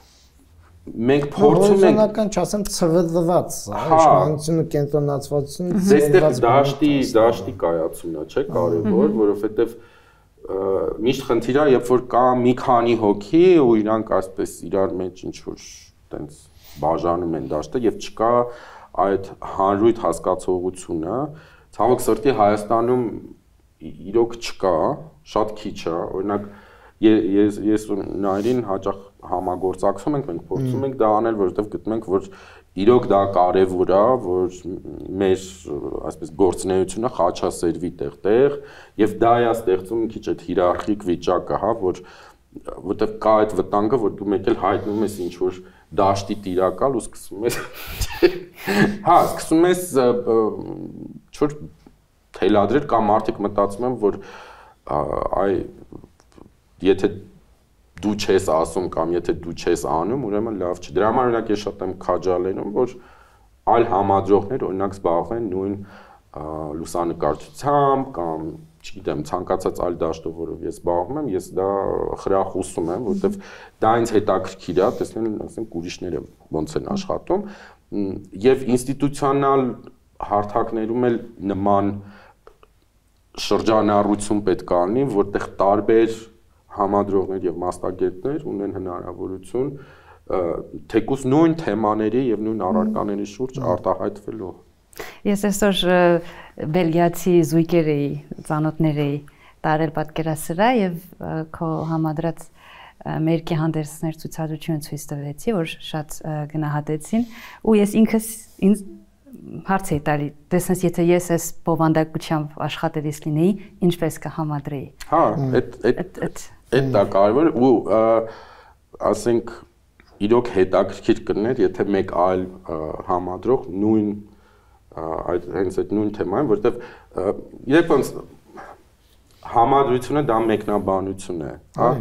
[SPEAKER 2] մենք փորձում ենք
[SPEAKER 1] հորիզոնական չասեմ ցվդված իշխանությունը կենտրոնացվածությունը
[SPEAKER 2] ձեստեղ դաշտի կայացումն է չէ կարևոր որովհետեւ միշտ խնդիրը երբ որ կա մի քանի հոգի ու իրանք այսպես իրար մեջ ինչ որ տենց բաժանում են դաշտը եւ չկա այդ հանրույթ հասկացողությունը ցավոք սրտի Հայաստանում իրոք չկա շատ քիչ է օրինակ ես նայրին հաճախ համագործակցում ենք մենք փորձում ենք դա անել որովհետեւ գտնում ենք որ իրոք դա կարևոր է որ մեր այսպես գործունեությունը խաչասերվի տեղ եւ դա է ստեղծում մի քիչ այդ հիերարխիկ վիճակը հա որտեղ կա այդ վտանգը որ դու մեկ էլ հայտնում ես ինչ որ դաշտի տիրակալ ու սկսում ես հա սկսում ես ինչ-որ թելադրել կամ մարդիկ մտածում են որ այ եթե դու չես ասում կամ եթե դու չես անում ուրեմն լավ չի դրա համար օրինակ ես շատ եմ քաջալենում որ այլ համադրողներ օրինակ զբաղվեն նույն լուսանկարչությամբ կամ չգիտեմ ցանկացած այլ դաշտով որով ես զբաղվում եմ ես դա խրախուսում եմ որովհետև դա ինձ հետաքրքիր է տեսնել ասենք ուրիշները ոնց են աշխատում եւ ինստիտուցիոնալ հարթակներում էլ նման շրջանառություն պետք է լինի որտեղ տարբեր համադրողներ եւ մասնագետներ ունեն հնարավորություն թեկուզ նույն թեմաների եւ նույն առարկաների շուրջ արտահայտվելու
[SPEAKER 3] Ես այսօր բելգիացի զույգերի ծանոթների տարել պատկերասրահ եւ քո համադրած մերկի հանդերձներ ցուցադրությունը ցույց տվեցի որ շատ գնահատեցին ու ես ինքս ինձ հարց էի տալի տեսնես եթե ես այս բովանդակությամբ աշխատելիս լինեի ինչպես կհամադրեի
[SPEAKER 2] հա այդ դա կարևոր ու ասենք իրոք հետաքրքիր կլներ եթե մեկ այլ համադրող նույն այդ հենց այդ նույն թեմային, որովհետև երբ ոնց համադրությունը դա մեկնաբանություն է, հա։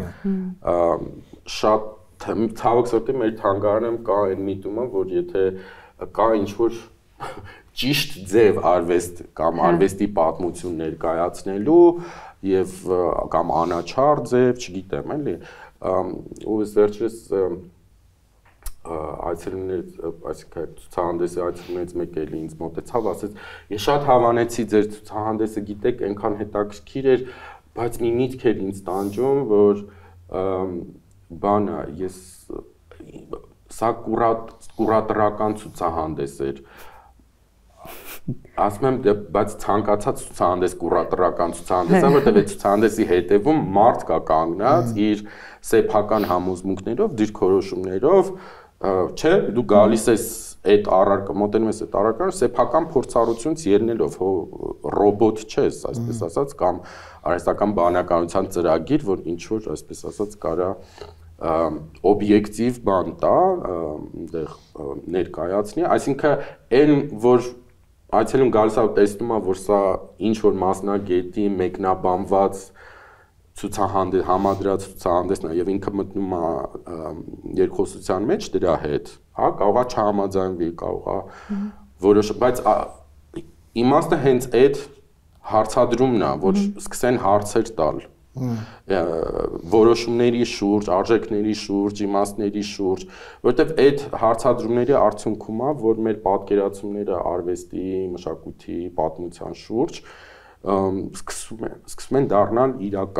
[SPEAKER 2] Շատ ցավոք սրտի մեր թանգարանում կա այն միտումը, որ եթե կա ինչ-որ ճիշտ ձև արվեստ կամ արվեստի պատմություն ներկայացնելու եւ կամ անաչառ ձև, չգիտեմ, էլի, ու վերջերս այցելուներից, այսինքն ցուցահանդեսի այցելուներից մեկը էլի ինձ մոտեցավ, ասեց, ես շատ հավանեցի ձեր ցուցահանդեսը, գիտեք, այնքան հետաքրքիր էր, բայց մի միտք էր ինձ տանջում, որ բանը, ես սա կուրատորական ցուցահանդես էր։ Ասում եմ, բայց ցանկացած ցուցահանդես կուրատորական ցուցահանդես է, որտեղ այդ ցուցահանդեսի հետևում մարդ կա կանգնած իր սեփական համոզմունքներով, դիրքորոշումներով չէ, դու գալիս ես այդ առարկա, մոտենում ես այդ առարկան, սեփական փորձառությունից ելնելով, ռոբոտ չես, այսպես ասած, կամ արհեստական բանականության ծրագիր, որ ինչ որ, այսպես ասած, կարա օբյեկտիվ բան տա, այնտեղ ներկայացնի, այսինքն այն, որ այցելուն գալիս է տեսնում է, որ սա ինչ որ մասնագետի մեկնաբանված ցուցահանդես համադրած ցուցահանդեսն է եւ ինքը մտնում է երկխոսության մեջ դրա հետ, հա, կարող է չհամաձայնվի, կարող է որոշ, բայց իմաստը հենց այդ հարցադրումն է, որ սկսեն հարցեր տալ որոշումների շուրջ, արժեքների շուրջ, իմաստների շուրջ, որովհետեւ այդ հարցադրումների արդյունքում է, որ մեր պատկերացումները արվեստի, մշակույթի, պատմության շուրջ սկսում են դառնալ իրական։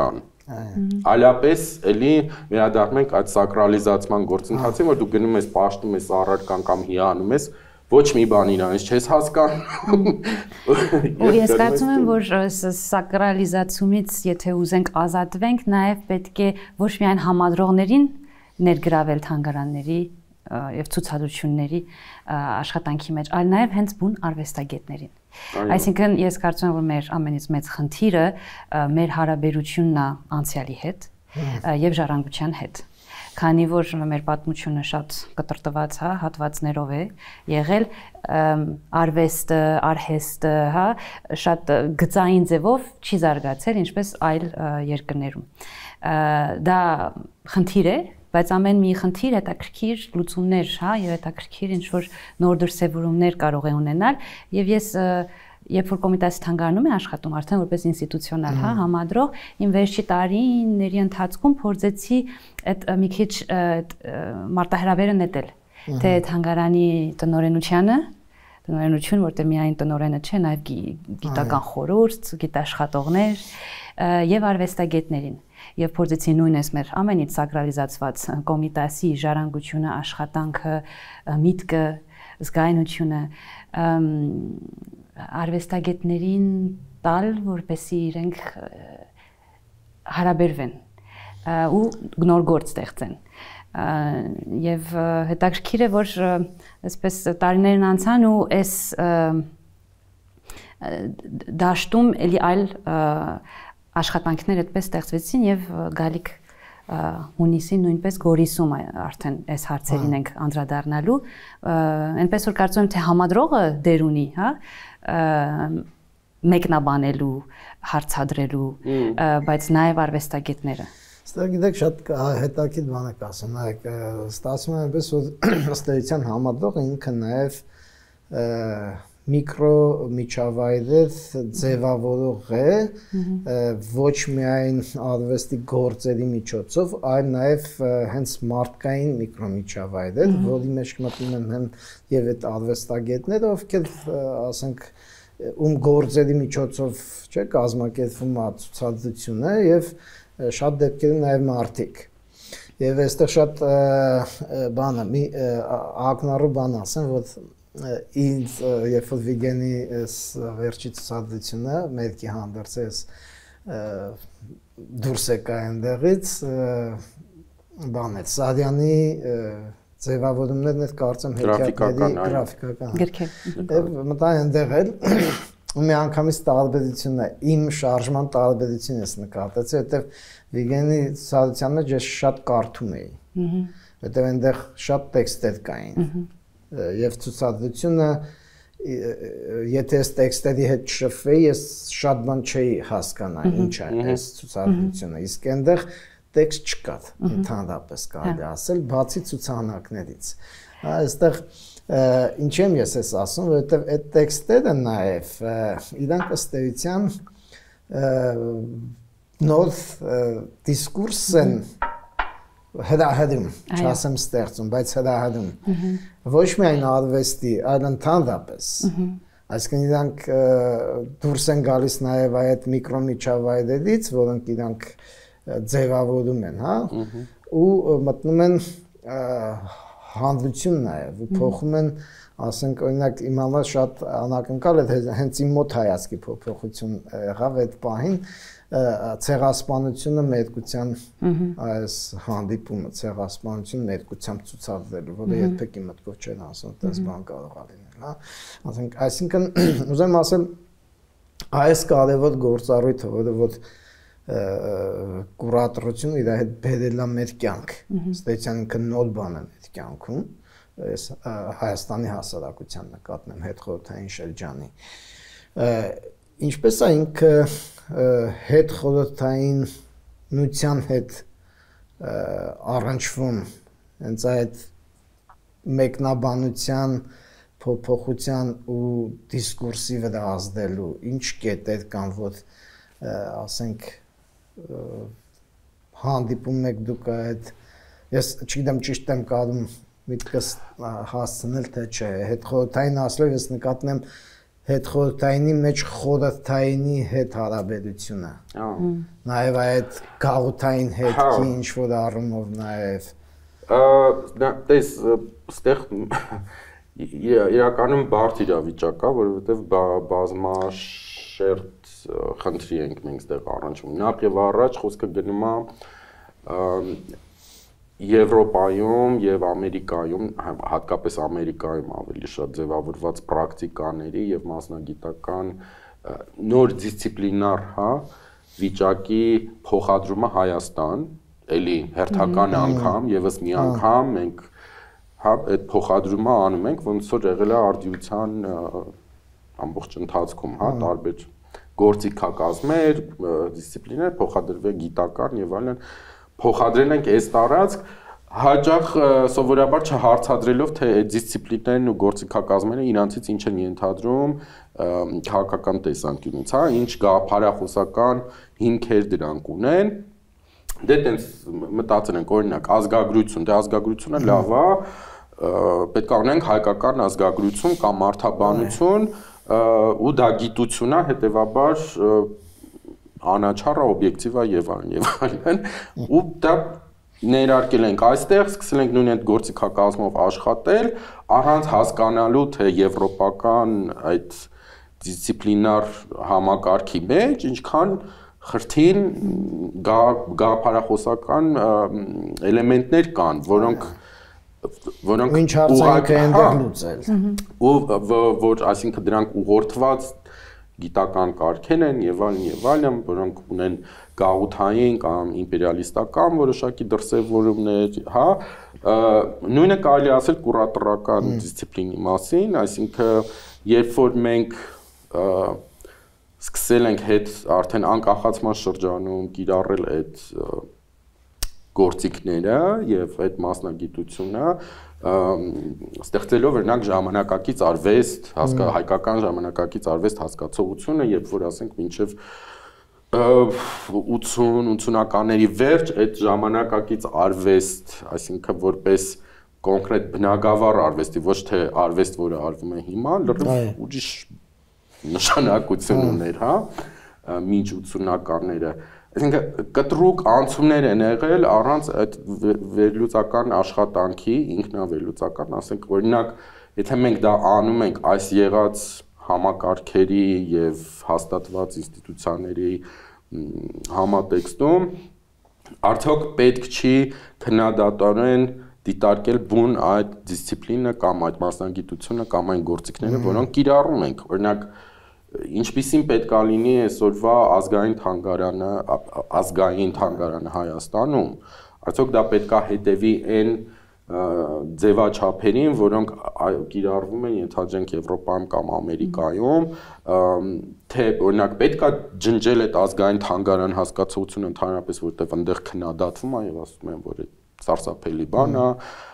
[SPEAKER 2] Այլապես էլի վերադառնում ենք այդ սակրալիզացման գործընթացին, որ դու գնում ես, պաշտում ես առարկան կամ հիանում ես, ոչ մի բանին այնպես չես հասկանում։
[SPEAKER 3] Ու ես կարծում եմ, որ սակրալիզացումից, եթե ուզենք ազատվենք, նաև պետք է ոչ միայն համադրողներին ներգրավել թանգարանների եւ ցուցադրությունների աշխատանքի մեջ, այլ նաև հենց բուն արվեստագետներին։ Այսինքն ես կարծում եմ, որ մեր ամենից մեծ խնդիրը մեր հարաբերությունն է անցյալի հետ եւ ժառանգության հետ։ Քանի որ մեր պատմությունը շատ կտրտված, հա, հատվածներով է եղել, արվեստը, արհեստը, հա, շատ գծային ձևով չի զարգացել, ինչպես այլ երկրներում։ Դա խնդիր է, բայց ամեն մի խնդիր հետաքրքիր լուծումներ, հա, եւ հետաքրքիր ինչ որ նոր դրսևորումներ կարող է ունենալ, եւ ես երբ որ Կոմիտասի թանգարանում եմ աշխատում արդեն որպես ինստիտուցիոնալ, հա, համադրող, իմ վերջի տարիների ընթացքում փորձեցի այդ մի քիչ մարտահրավերը նետել, թե թանգարանի տնօրենություն, որտեղ միայն տնօրենը չէ, նաև գիտական խորհուրդ, գիտաշխատողներ եւ արվեստագետներին։ Եվ փորձեցի նույնպես մեր ամենից սակրալիզացված Կոմիտասի ժառանգությունը, աշխատանքը, միտքը, զգայունությունը արվեստագետներին տալ, որպեսզի իրենք հարաբերվեն ու նոր գործ ստեղծեն։ Եվ հետաքրքիր է, որ այսպես տարիներն անցան ու այս դաշտում էլի այլ աշխատանքներ այդպես ստեղծվեցին եւ գալիք հունիսին նույնպես Գորիսում արդեն այս հարցերին ենք անդրադառնալու, այնպես որ կարծում եմ թե համադրողը դեր ունի, հա, մեկնաբանելու, հարցադրելու, բայց նաև արվեստագետները։
[SPEAKER 1] Ստեղ գիտեք շատ հետաքրքիր բան եք ասում, նայեք, ստացվում է այնպես որ ըստ էության համադրողը ինքը նաև միկրո միջավայրեր ձևավորող է, ոչ միայն արվեստի գործերի միջոցով, այլ նաև հենց մարդկային միկրոմիջավայրեր, որի մեջ մտնում են հեն եւ այդ արվեստագետները, ովքեր ասենք ում գործերի միջոցով չէ կազմակերպվում է ցուցադրությունը եւ շատ դեպքերում նաև մարդիկ։ Եվ այստեղ շատ բան է, մի ակնառու բան ասեմ, որ ինձ երբ որ Վիգենի վերջի ցուցադրությունը մերկի հանդերձ դուրս եկա այնտեղից բան է Սարյանի ձևավորումներն էլ կարծեմ հեքիաթների գրաֆիկական գրքեր մտա այնտեղ էլ ու մի անգամից տարբերությունն է իմ շարժման տարբերությունն ես նկատեցի որտեվ Վիգենի ցուցադրության մեջ ես շատ կարդում էի որտեվ այնտեղ շատ տեքստեր կային եւ ցուցադրությունը եթե այս տեքստերի հետ շփվեի ես շատ բան չէի հասկանա ինչ է այս ցուցադրությունը իսկ այնտեղ տեքստ չկար ընդհանրապես կարելի ասել բացի ցուցանակներից այստեղ ինչ եմ ես ասում որովհետեւ այդ տեքստերը նաեւ իրանք ըստ էության նոր դիսկուրս են հրահրում, չասեմ ստեղծում, բայց հրահրում, ոչ միայն արվեստի, այլ ընդհանրապես, այսինքն իրանք դուրս են գալիս նաև այդ միկրոմիջավայրերից, որոնք իրանք ձևավորում են, հա, ու մտնում են հանրություն նաև, ու փոխում են, ասենք օրինակ իմ համար շատ անակնկալ է հենց իմ մոտ հայացքի փոփոխություն եղավ այդ պահին ցեղասպանությունը մերկության այս հանդիպումը ցեղասպանություն մերկությամբ ցուցադրելու, որը երբեք իմ մտքով չէր անցնում, այդպես բան կարող է լինել, հա։ Ասենք, այսինքն ուզեմ ասել այս կարևոր գործառույթը, որը որ կուրատորությունը իր հետ բերել է մեր կյանք, ստեցյան ինքը նոր բան է մեր կյանքում, այս Հայաստանի հասարակության նկատմամբ հետխորհրդային շրջանի։ Ինչպես է ինքը հետ խորհրդային նույնության հետ առնչվում հենց այդ մեկնաբանության փոփոխության ու դիսկուրսի վրա ազդելու ինչ կետեր կան որ ասենք հանդիպում եք դուք այդ ես չգիտեմ ճիշտ եմ կարում միտքս հասցնել թե չէ հետ խորհրդային ասելով ես նկատնում եմ հետխորհրդայինի մեջ խորհրդայինի հետ հարաբերությունը։ Նաև այդ գաղութային հետքի ինչ որ առումով նաև
[SPEAKER 2] դες ստեղ իրականում բարդ իրավիճակ է, որովհետև բազմաշերտ խնդրի ենք մենք ստեղ առնչվում։ Նախ եւ առաջ խոսքը գնում է Եվրոպայում եւ Ամերիկայում, հատկապես Ամերիկայում ավելի շատ ձևավորված պրակտիկաների եւ մասնագիտական նոր դիսցիպլինար, վիճակի փոխադրումը Հայաստան, էլի հերթական անգամ, եւս մի անգամ մենք այդ փոխադրումը անում ենք, ոնց որ եղել է արդյունության ամբողջ ընթացքում, տարբեր գործիքակազմեր, դիսցիպլիներ փոխադրվել գիտական եւ այլն փոխադրել ենք այս տարածք հաճախ սովորաբար չհարցադրելով թե այդ դիսցիպլիններն ու գործիքակազմերը իրանցից ինչ են ենթադրում քաղաքական տեսանկյունից, ինչ գաղափարախոսական հիմքեր դրանք ունեն դե տենց մտածել ենք օրինակ ազգագրություն, դե ազգագրությունը լավ է պետք է ունենք հայկական ազգագրություն կամ մարդաբանություն ու դա գիտություն է հետեւաբար անաչառ օբյեկտիվ է եւ այլն ու դա ներարկել ենք այստեղ սկսել ենք նույն այդ գործիքակազմով աշխատել առանց հասկանալու թե եվրոպական այդ դիսցիպլինար համակարգի մեջ ինչքան խրթին գաղափարախոսական էլեմենտներ կան որոնք
[SPEAKER 1] ինչ հարցանք են դեռ լուծել
[SPEAKER 2] ու որ այսինքն դրանք ուղղորդված գիտական կարգեր են եւ այլն, որոնք ունեն գաղութային կամ իմպերիալիստական որոշակի դրսևորումներ, նույնը կարելի ասել կուրատորական դիսցիպլինի մասին, այսինքն երբ որ մենք սկսել ենք հետ արդեն անկախացման շրջանում կիրառել այդ գործիքները եւ այդ մասնագիտությունը ստեղծելով օրինակ ժամանակակից արվեստ, հայկական ժամանակակից արվեստ հասկացողությունը, երբ որ ասենք մինչև 80-80-ականների վերջ այդ ժամանակակից արվեստ, այսինքն որպես կոնկրետ բնագավառ արվեստի, ոչ թե արվեստ, որը արվում է հիմա, լրիվ ուրիշ նշանակություն ուներ, մինչ 80-ականները այսինքն կտրուկ անցումներ են եղել առանց այդ վերլուծական աշխատանքի, ինքնավերլուծական, ասենք օրինակ, եթե մենք դա անում ենք այս եղած համակարգերի եւ հաստատված ինստիտուցիաների համատեքստում, արդյոք պետք չի քննադատորեն դիտարկել բուն այդ դիսցիպլինը կամ այդ մասնագիտությունը կամ այն գործիքները, որոնք կիրառում ենք, օրինակ ինչպիսին պետք է լինի այսօրվա ազգային թանգարանը Հայաստանում, արդյոք դա պետք է հետևի այն ձևաչափերին, որոնք կիրառվում են ենթադրենք Եվրոպայում կամ Ամերիկայում, թե օրինակ պետք է ջնջել այդ ազգային թանգարան հասկացողությունը ընդհանրապես, որտեղ այնտեղ քննադատվում է եւ ասում են, որ սարսափելի բան է,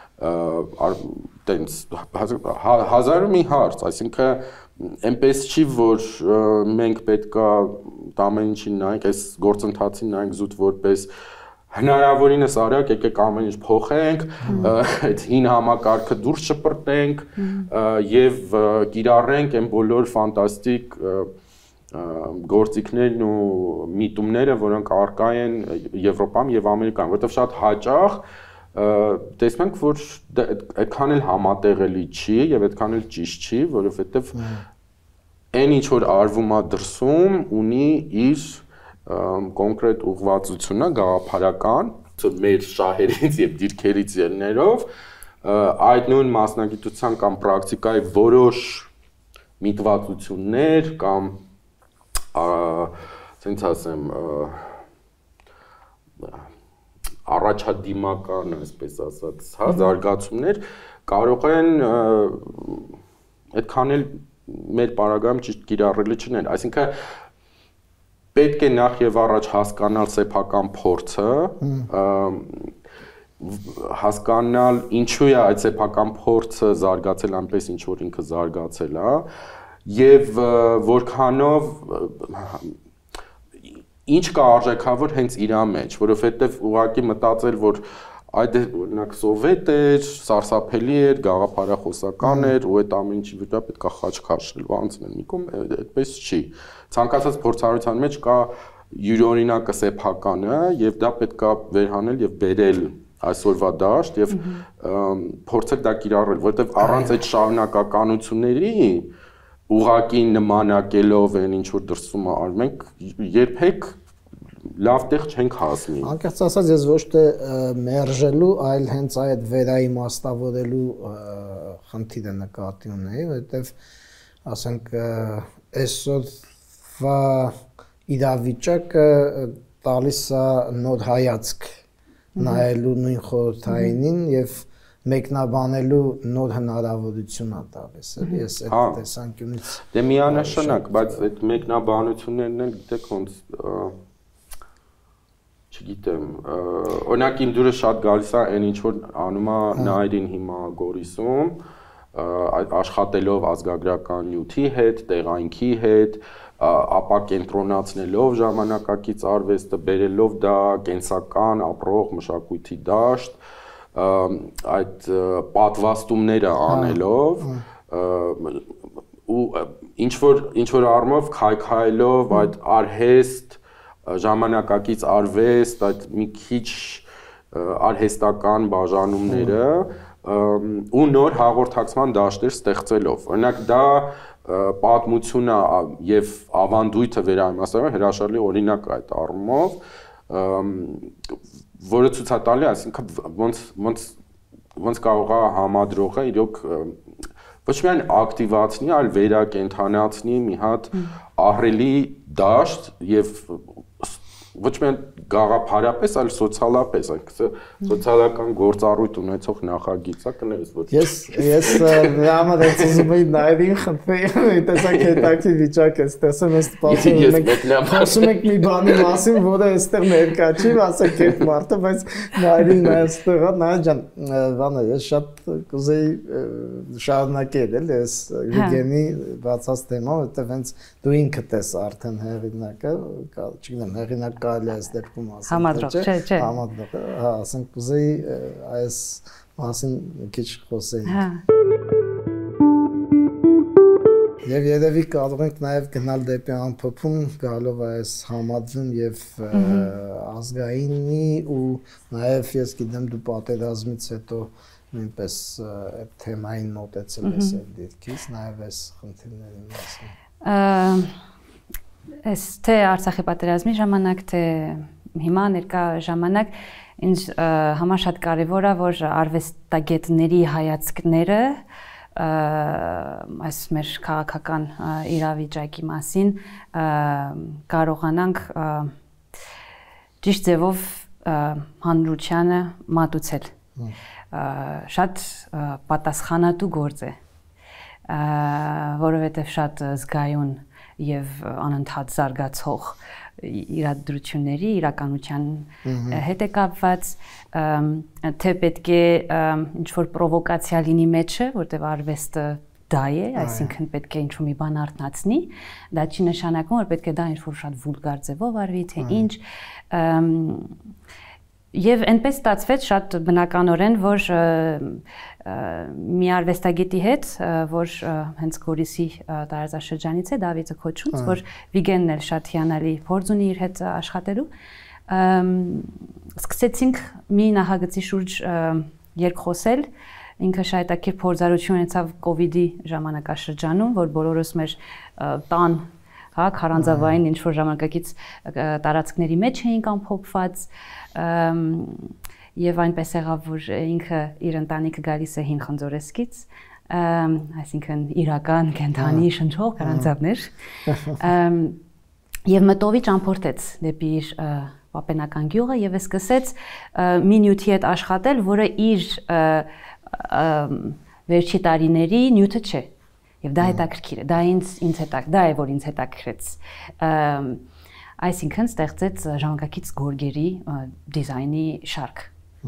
[SPEAKER 2] տենց հազարը մի հարց, այսինքն այնպես չի, որ մենք պետք է ամեն ինչին նայենք, այս գործընթացին նայենք զուտ որպես հնարավորինս արագ եկեք ամեն ինչ փոխենք, այդ հին համակարգը դուրս շպրտենք եւ կիրառենք այն բոլոր ֆանտաստիկ գործիքներն ու միտումները, որոնք առկա են Եվրոպայում եւ Ամերիկայում, որովհետեւ շատ հաճախ տեսնում ենք, որ այդքան էլ համատեղելի չի եւ այդքան էլ ճիշտ չի, որովհետեւ այն ինչ որ արվում է դրսում ունի իր կոնկրետ ուղղվածությունը գաղափարական, մեր շահերից եւ դիրքերից ելներով այդ նույն մասնագիտության կամ պրակտիկայի որոշ միտվածություններ կամ ասենց ասեմ առաջադիմական, այսպես ասած, զարգացումներ կարող են այդքան էլ մեր պարագայում ճիշտ կիրառելի չնեն, այսինքն պետք է նախ եւ առաջ հասկանալ սեփական փորձը, հասկանալ ինչու է այդ սեփական փորձը զարգացել այնպես ինչ որ ինքը զարգացել է եւ որքանով ինչ կա արժեքավոր հենց իր մեջ, որովհետեւ ուղղակի մտածել որ այդ օրինակ սովետ էր, սարսափելի էր, գաղափարախոսական էր, ու այդ ամեն ինչի վրա պետք է խաչ քաշել, ոնց են միկում, այդպես չի։ Ցանկացած փորձառության մեջ կա յուրօրինակը սեփականը, եւ դա պետք է վերհանել եւ բերել այսօրվա դաշտ եւ փորձել դա կիրառել, որովհետեւ առանց այդ շարունակականությունների ուղակի նմանակելով այն ինչ որ դրսում արում ենք, երբեք լավ տեղ չենք հասնի։
[SPEAKER 1] Անկեղծ ասած ես ոչ թե մերժելու, այլ հենց այդ վերաիմաստավորելու խնդիրը նկատի ունեի, որովհետեւ ասենք այսօրվա իրավիճակը տալիս է նոր հայացք նայելու նույն խորհրդայինին եւ մեկնաբանելու նոր հնարավորություն է տալիս, էլի, ես այդ տեսանկյունից։
[SPEAKER 2] Դե միանշանակ, բայց այդ մեկնաբանություններն էլ գիտեք ոնց չգիտեմ, օրինակ իմ դուրս շատ գալիս է այն ինչ որ անում է Նայրին հիմա Գորիսում, աշխատելով ազգագրական նյութի հետ, տեղայնքի հետ, ապա կենտրոնացնելով ժամանակակից արվեստը, բերելով դա կենսական ապրող մշակույթի դաշտ, այդ պատվաստումները անելով ու ինչ որ առումով քայքայելով այդ արհեստ ժամանակակից արվեստ, այդ մի քիչ արհեստական բաժանումները ու նոր հաղորդակցման դաշտեր ստեղծելով։ Օրինակ դա պատմությունը եւ ավանդույթը վերաիմաստավորել հրաշալի օրինակ է այդ առումով, որը ցույց է տալի, այսինքն ոնց կարող է համադրողը իրոք ոչ միայն ակտիվացնի, այլ վերակենդանացնի մի հատ ահռելի դաշտ եւ ոչ միայն գաղափարապես, այլ սոցիալապես, այսինքն սոցիալական գործառույթ ունեցող նախագիծ է կներես ոչ։
[SPEAKER 1] Ես նույնիսկ այդ ուզում եի Նայրին խնդրեի, տեսակ հետաքրքիր վիճակ է, տեսեմ ես խոսում ենք մի բանի մասին, որը այստեղ ներկա չի, ասեք այդ մարդը, բայց Նայրին այստեղ է, Նայր ջան, բանը ես շատ կուզեի շարունակել, էլի, ես Վիգենի բացած թեման, որտեղ հենց դու ինքդ ես արդեն հեղինակը, չգիտեմ, հեղինակ կարելի է այս դեպքում ասել,
[SPEAKER 3] համադրող, չէ։
[SPEAKER 1] Համադրող, հա, ասենք կուզեի այս մասին մի քիչ խոսեինք։
[SPEAKER 3] Հա։
[SPEAKER 1] Եվ երևի կարող ենք նաև գնալ դեպի ամփոփում, գալով այս համադրում եւ ազգայինի ու նաև ես գիտեմ դու պատերազմից հետո նույնպես այդ թեմային մոտեցել ես այդ դեպքից, նաև այս խնդիրների մասին։
[SPEAKER 3] Այս թե Արցախի պատերազմի ժամանակ, թե հիմա ներկա ժամանակ ինձ համար շատ կարևոր է, որ արվեստագետների հայացքները այս մեր քաղաքական իրավիճակի մասին կարողանանք ճիշտ ձևով հանրությանը մատուցել։ Շատ պատասխանատու գործ է, որովհետև շատ զգայուն եւ անընդհատ զարգացող իրադրությունների իրականության հետ է կապված, թե պետք է ինչ-որ պրովոկացիա լինի մեջը, որտեղ արվեստը դա է, այսինքն պետք է ինչ-որ մի բան արթնացնի, դա չի նշանակում, որ պետք է դա ինչ-որ շատ վուլգար ձևով արվի, թե ինչ, եւ այնպես ստացվեց շատ բնականորեն, որ մի արվեստագետի հետ, որ հենց Գորիսի տարածաշրջանից է, Դավիթը Քոչունց, որ Վիգենն էլ շատ հիանալի փորձ ունի իր հետ աշխատելու, սկսեցինք մի նախագծի շուրջ երկխոսել, ինքը շատ հետաքրքիր փորձառություն ունեցավ կոവിഡ്ի ժամանակաշրջանում, որ բոլորս մեր տան հա քարանձավային ինչ որ ժամանակակից տարածքների մեջ էինք ամփոփված եւ այնպես եղավ որ ինքը իր ընտանիքը գալիս է հին խնձորեսկից այսինքն իրական կենթանի շնչող քարանձավներ եւ մտովի ճամփորդեց դեպի իր պապենական գյուղը եւ սկսեց մի նյութի հետ աշխատել, որը իր վերջի տարիների նյութը չէ։ Եվ դա հետաքրքիր է, դա է որ ինձ հետաքրքրեց։ Այսինքն ստեղծեց ժամանակակից գորգերի դիզայնի շարք։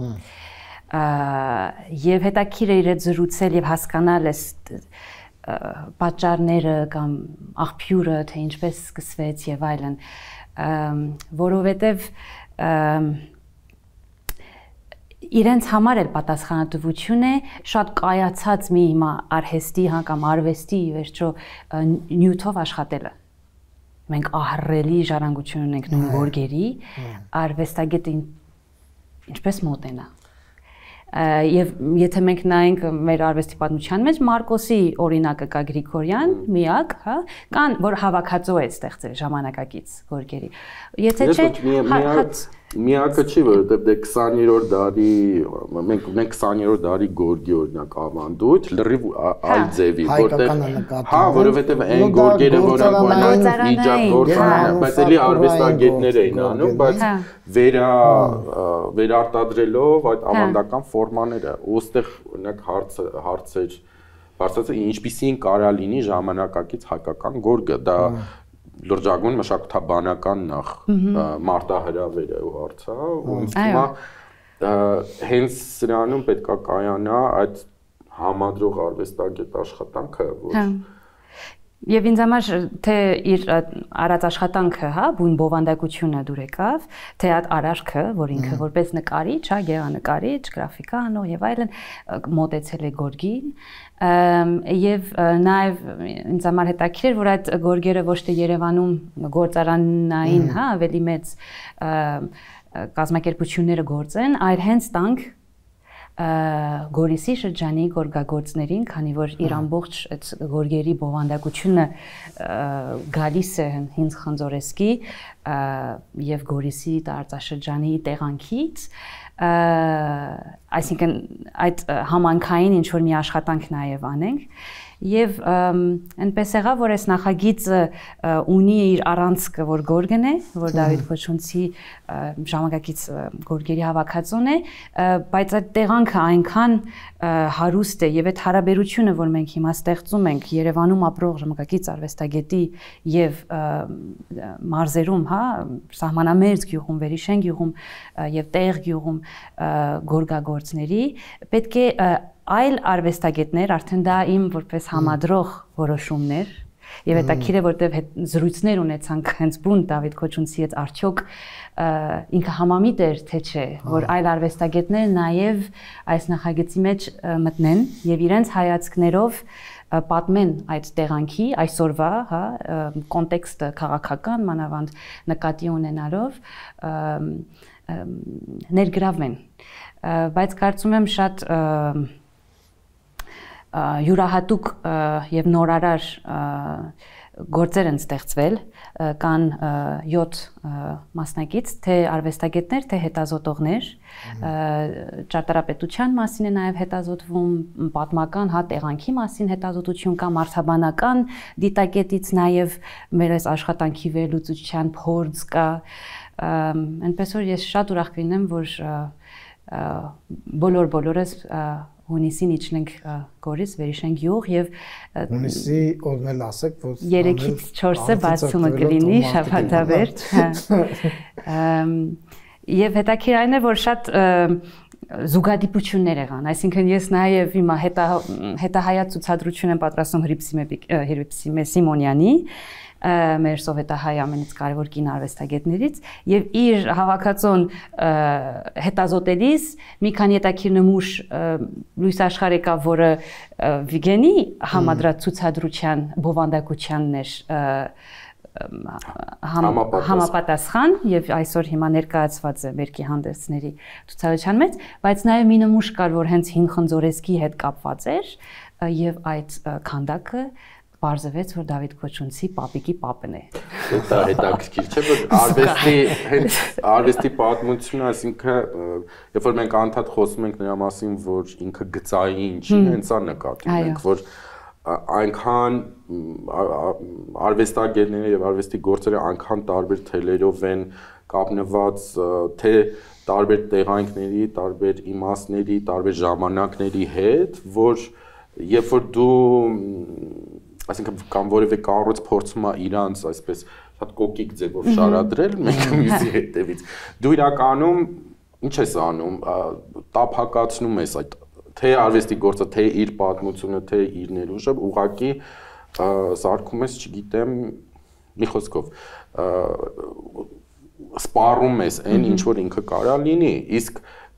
[SPEAKER 3] Եվ հետաքրքիր է իր հետ զրուցել եւ հասկանալ այս պատճառները կամ աղբյուրը, թե ինչպես սկսվեց եւ այլն, որովհետեւ իրենց համար էլ պատասխանատվություն է շատ կայացած մի հիմա արհեստի կամ արվեստի վերջո նյութով աշխատելը։ Մենք ահռելի ժառանգություն ունենք նույն գորգերի, արվեստագետը ինչպես մոտենա։ Եվ եթե մենք նայենք մեր արվեստի պատմության մեջ Մարկոսի օրինակը կա Գրիգորյան, միակ, հա, կան որ հավաքածու է ստեղծել ժամանակակից գորգերի։ Եթե չէ,
[SPEAKER 2] միակը չի, որովհետև դե 20-րդ դարի մենք 20-րդ դարի գորգի օրինակ ավանդույթ լրիվ այլ ձևի, որտեղ հա, որովհետև այն գորգերը, որոնք իջավ գործան, բայց էլի արվեստագետներ էին անում, բայց վերարտադրելով այդ ավանդական ֆորմաները, ուստեղ օրինակ հարցեր բարձրացել, ինչպիսին կարա լինի ժամանակակից հայկական գորգը, դա լրջագույն մշակութաբանական նախ մարտահրավեր է ու հարցա, ու ինձ թվում է հենց սրանում պետք է կայանա այդ համադրող արվեստագետ աշխատանքը, որ
[SPEAKER 3] Եվ ինձ համար թե իր արած աշխատանքը, հա, բուն բովանդակությունը դուր եկավ, թե այդ արարքը, որ ինքը որպես նկարիչ, հա, գեղանկարիչ, գրաֆիկա անող եւ այլն մոտեցել է գորգին, եւ նաեւ ինձ համար հետաքրքիր որ այդ գորգերը ոչ թե Երևանում գործարանային, հա, ավելի մեծ կազմակերպությունները գործեն, այլ հենց տանք Գորիսի շրջանի գորգագործներին, քանի որ իր ամբողջ այդ գորգերի բովանդակությունը գալիս է հենց Խնձորեսկի եւ Գորիսի տարածաշրջանի տեղանքից, այսինքն այդ համանքային ինչ որ մի աշխատանք նաեւ անենք Եվ այնպես եղավ, որ այս նախագիծը ունի իր առանցքը, որ գորգն է, որ Դավիթ Քոչունցի ժամանակակից գորգերի հավաքածուն է, բայց այդ տեղանքը այնքան հարուստ է եւ այդ հարաբերությունը, որ մենք հիմա ստեղծում ենք Երևանում ապրող ժամանակակից արվեստագետի եւ մարզերում, հա, սահմանամերձ գյուղում, Վերիշեն գյուղում եւ Տեղ գյուղում գորգագործների, պետք է այլ արվեստագետներ, արդեն դա իմ որպես համադրող որոշումներ եւ հետաքրքիր է որտեւ զրույցներ ունեցանք հենց բուն Դավիթ Քոչունցի հետ արդյոք ինքը համամիտ էր թե չէ որ այլ արվեստագետներ նաեւ այս նախագծի մեջ մտնեն եւ իրենց հայացքներով պատմեն այդ տեղանքի այսօրվա, հա, կոնտեքստը քաղաքական մանավանդ նկատի ունենալով ներգրավեն, բայց կարծում եմ շատ յուրահատուկ եւ նորարար գործեր են ստեղծվել, կան 7 մասնակից, թե արվեստագետներ, թե հետազոտողներ, ճարտարապետության մասին է նաեւ հետազոտվում, պատմական, հա, տեղանքի մասին հետազոտություն կա, մարդաբանական դիտակետից նաեւ մեր այս աշխատանքի վերլուծության փորձ կա, այնպես որ ես շատ ուրախ կլինեմ, որ բոլորս հունիսին իջնենք Գորիս, Վերիշեն գյուղ եւ
[SPEAKER 1] հունիսի օրն էլ ասեք, որ
[SPEAKER 3] 3-ից 4-ը բացումը կլինի շաբաթավերջ, եւ հետաքրքիր այն է, որ շատ զուգադիպություններ եղան, այսինքն ես նաեւ հիմա հետահայաց ցուցադրություն եմ պատրաստում Հրիփսիմե Սիմոնյանի մեր սովետահայ ամենից կարևոր կին արվեստագետներից եւ իր հավաքածուն հետազոտելիս մի քանի հետաքրքիր նմուշ լույս աշխարհ եկավ, որը Վիգենի համադրած ցուցադրության բովանդակությանն էր համապատասխան եւ այսօր հիմա ներկայացված է Մերկի հանդեսների ցուցադրության մեջ, բայց նաեւ մի նմուշ կար, որ հենց հին Խնձորեսկի հետ կապված էր եւ այդ քանդակը Պարզվեց, որ Դավիթ Քոչունցի պապիկի պապն է։
[SPEAKER 2] Դա հետաքրքիր չէ, որ արվեստի պատմությունը, այսինքն, երբ որ մենք անդադ խոսում ենք նրա մասին, որ ինքը գծային չի, հենց սա նկատում ենք, որ այնքան արվեստագետները եւ արվեստի գործերը այնքան տարբեր թելերով են կապնված, թե տարբեր տեղանքների, տարբեր իմաստների, տարբեր ժամանակների հետ, որ երբ որ դու այսինքն կամ որևէ կառույց փորձում է իրանց այսպես շատ կոկիկ ձևով շարադրել մեկը մյուսի հետևից դու իրականում ինչ ես անում տափակացնում ես այդ թե արվեստի գործը թե իր պատմությունը թե իր ներուժը ուղղակի սարքում ես չգիտեմ մի խոսքով սպառում ես այն ինչ որ ինքը կարա լինի իսկ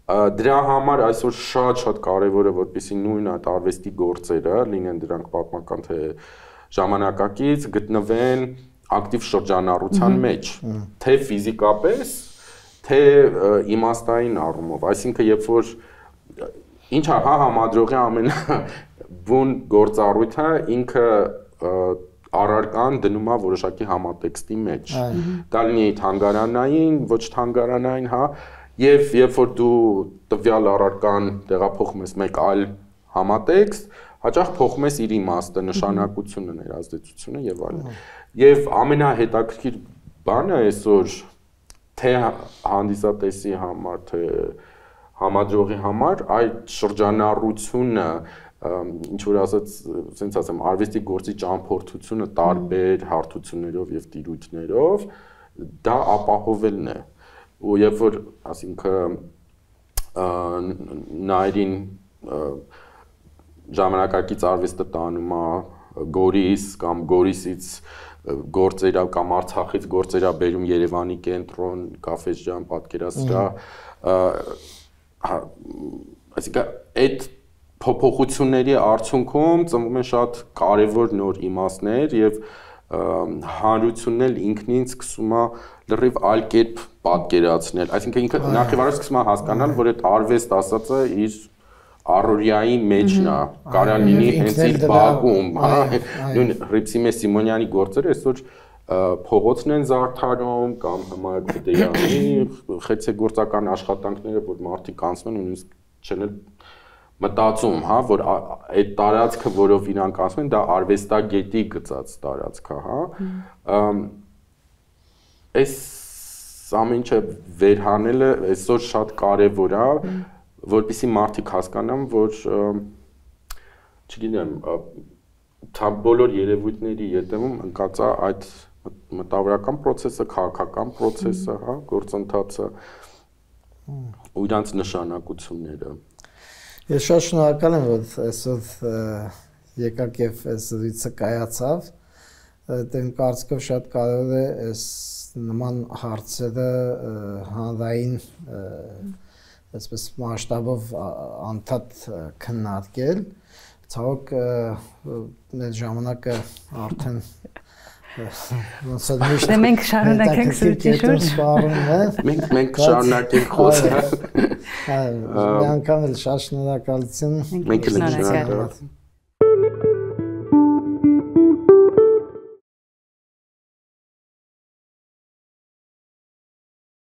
[SPEAKER 2] Դրա համար այսօր շատ կարևոր է որպեսզի նույն այդ արվեստի գործերը լինեն դրանք պատմական թե ժամանակակից գտնվեն ակտիվ շրջանառության մեջ, թե ֆիզիկապես, թե իմաստային առումով, այսինքն երբ որ ինչա համադրողի ամենաբուն գործառույթը ինքը առարկան դնում է որոշակի համատեքստի մեջ։ Դա լինի թանգարանային, ոչ թանգարանային, Եվ երբ որ դու տվյալ առարկան տեղափոխում ես մեկ այլ համատեքստ, հաճախ փոխում ես իր իմաստը, նշանակությունը, ներազդեցությունը եւ այլն։ Եվ ամենահետաքրքիր բանը այսօր թե հանդիսատեսի համար, թե համադրողի համար այդ շրջանառությունը, ինչ որ ասած, ասենց ասեմ, արվեստի գործի ճամփորդությունը տարբեր հարթություններով եւ տիրույթներով, դա ապահովելն է։ Ու երբ որ ասինքն նայրին ժամանակակից արվեստը տանում է Գորիս կամ Գորիսից գործերով կամ Արցախից գործերով բերում Երևանի կենտրոն, կաֆեջան, պատկերասրահ, այսինքն այդ փոփոխությունների արդյունքում ծնվում են շատ կարևոր նոր իմաստներ եւ հանրությունն էլ ինքնին սկսում է լրիվ այլ կերպ պատկերացնել, այսինքն ինքը նախևառաջ սկսում է հասկանալ, որ այդ արվեստ ասածը իր առօրյայի մեջն է, կարող լինի հենց իր բակում, նույն Հռիփսիմե Սիմոնյանի գործերը այսօր փողոցն են զարդարում կամ Հմայակ Բդեյանի խեցեգործական աշխատանքները, որ մարդիկ անցնում են ու նույնիսկ չեն էլ մտածում, որ այդ տարածքը, որով իրանք ասում են, դա արվեստագետի գծած տարածք է, Այս ամեն ինչը վերհանելը այսօր շատ կարևոր է, որպեսզի մարդիկ հասկանան, որ չգիտեմ, բոլոր երևույթների ետևում ընկած է այդ մտավորական process-ը, քաղաքական process-ը, գործընթացը ու իրանց նշանակությունները։
[SPEAKER 1] Ես շատ շնորհակալ եմ, որ այսօր եկաք եւ այս զրույցը կայացավ։ Դեմ կարծիքով շատ կարևոր է այս նման հարցերը հանրային այսպես մասշտաբով անդադ քննարկել։ Ցավոք մեր ժամանակը արդեն ոնց է միշտ
[SPEAKER 3] մենք շարունակենք զրույցի շուրջ։
[SPEAKER 2] Մենք շարունակենք խոսել։
[SPEAKER 1] Մի անգամ էլ շատ շնորհակալություն։
[SPEAKER 2] Մենք էլ շնորհակալ ենք։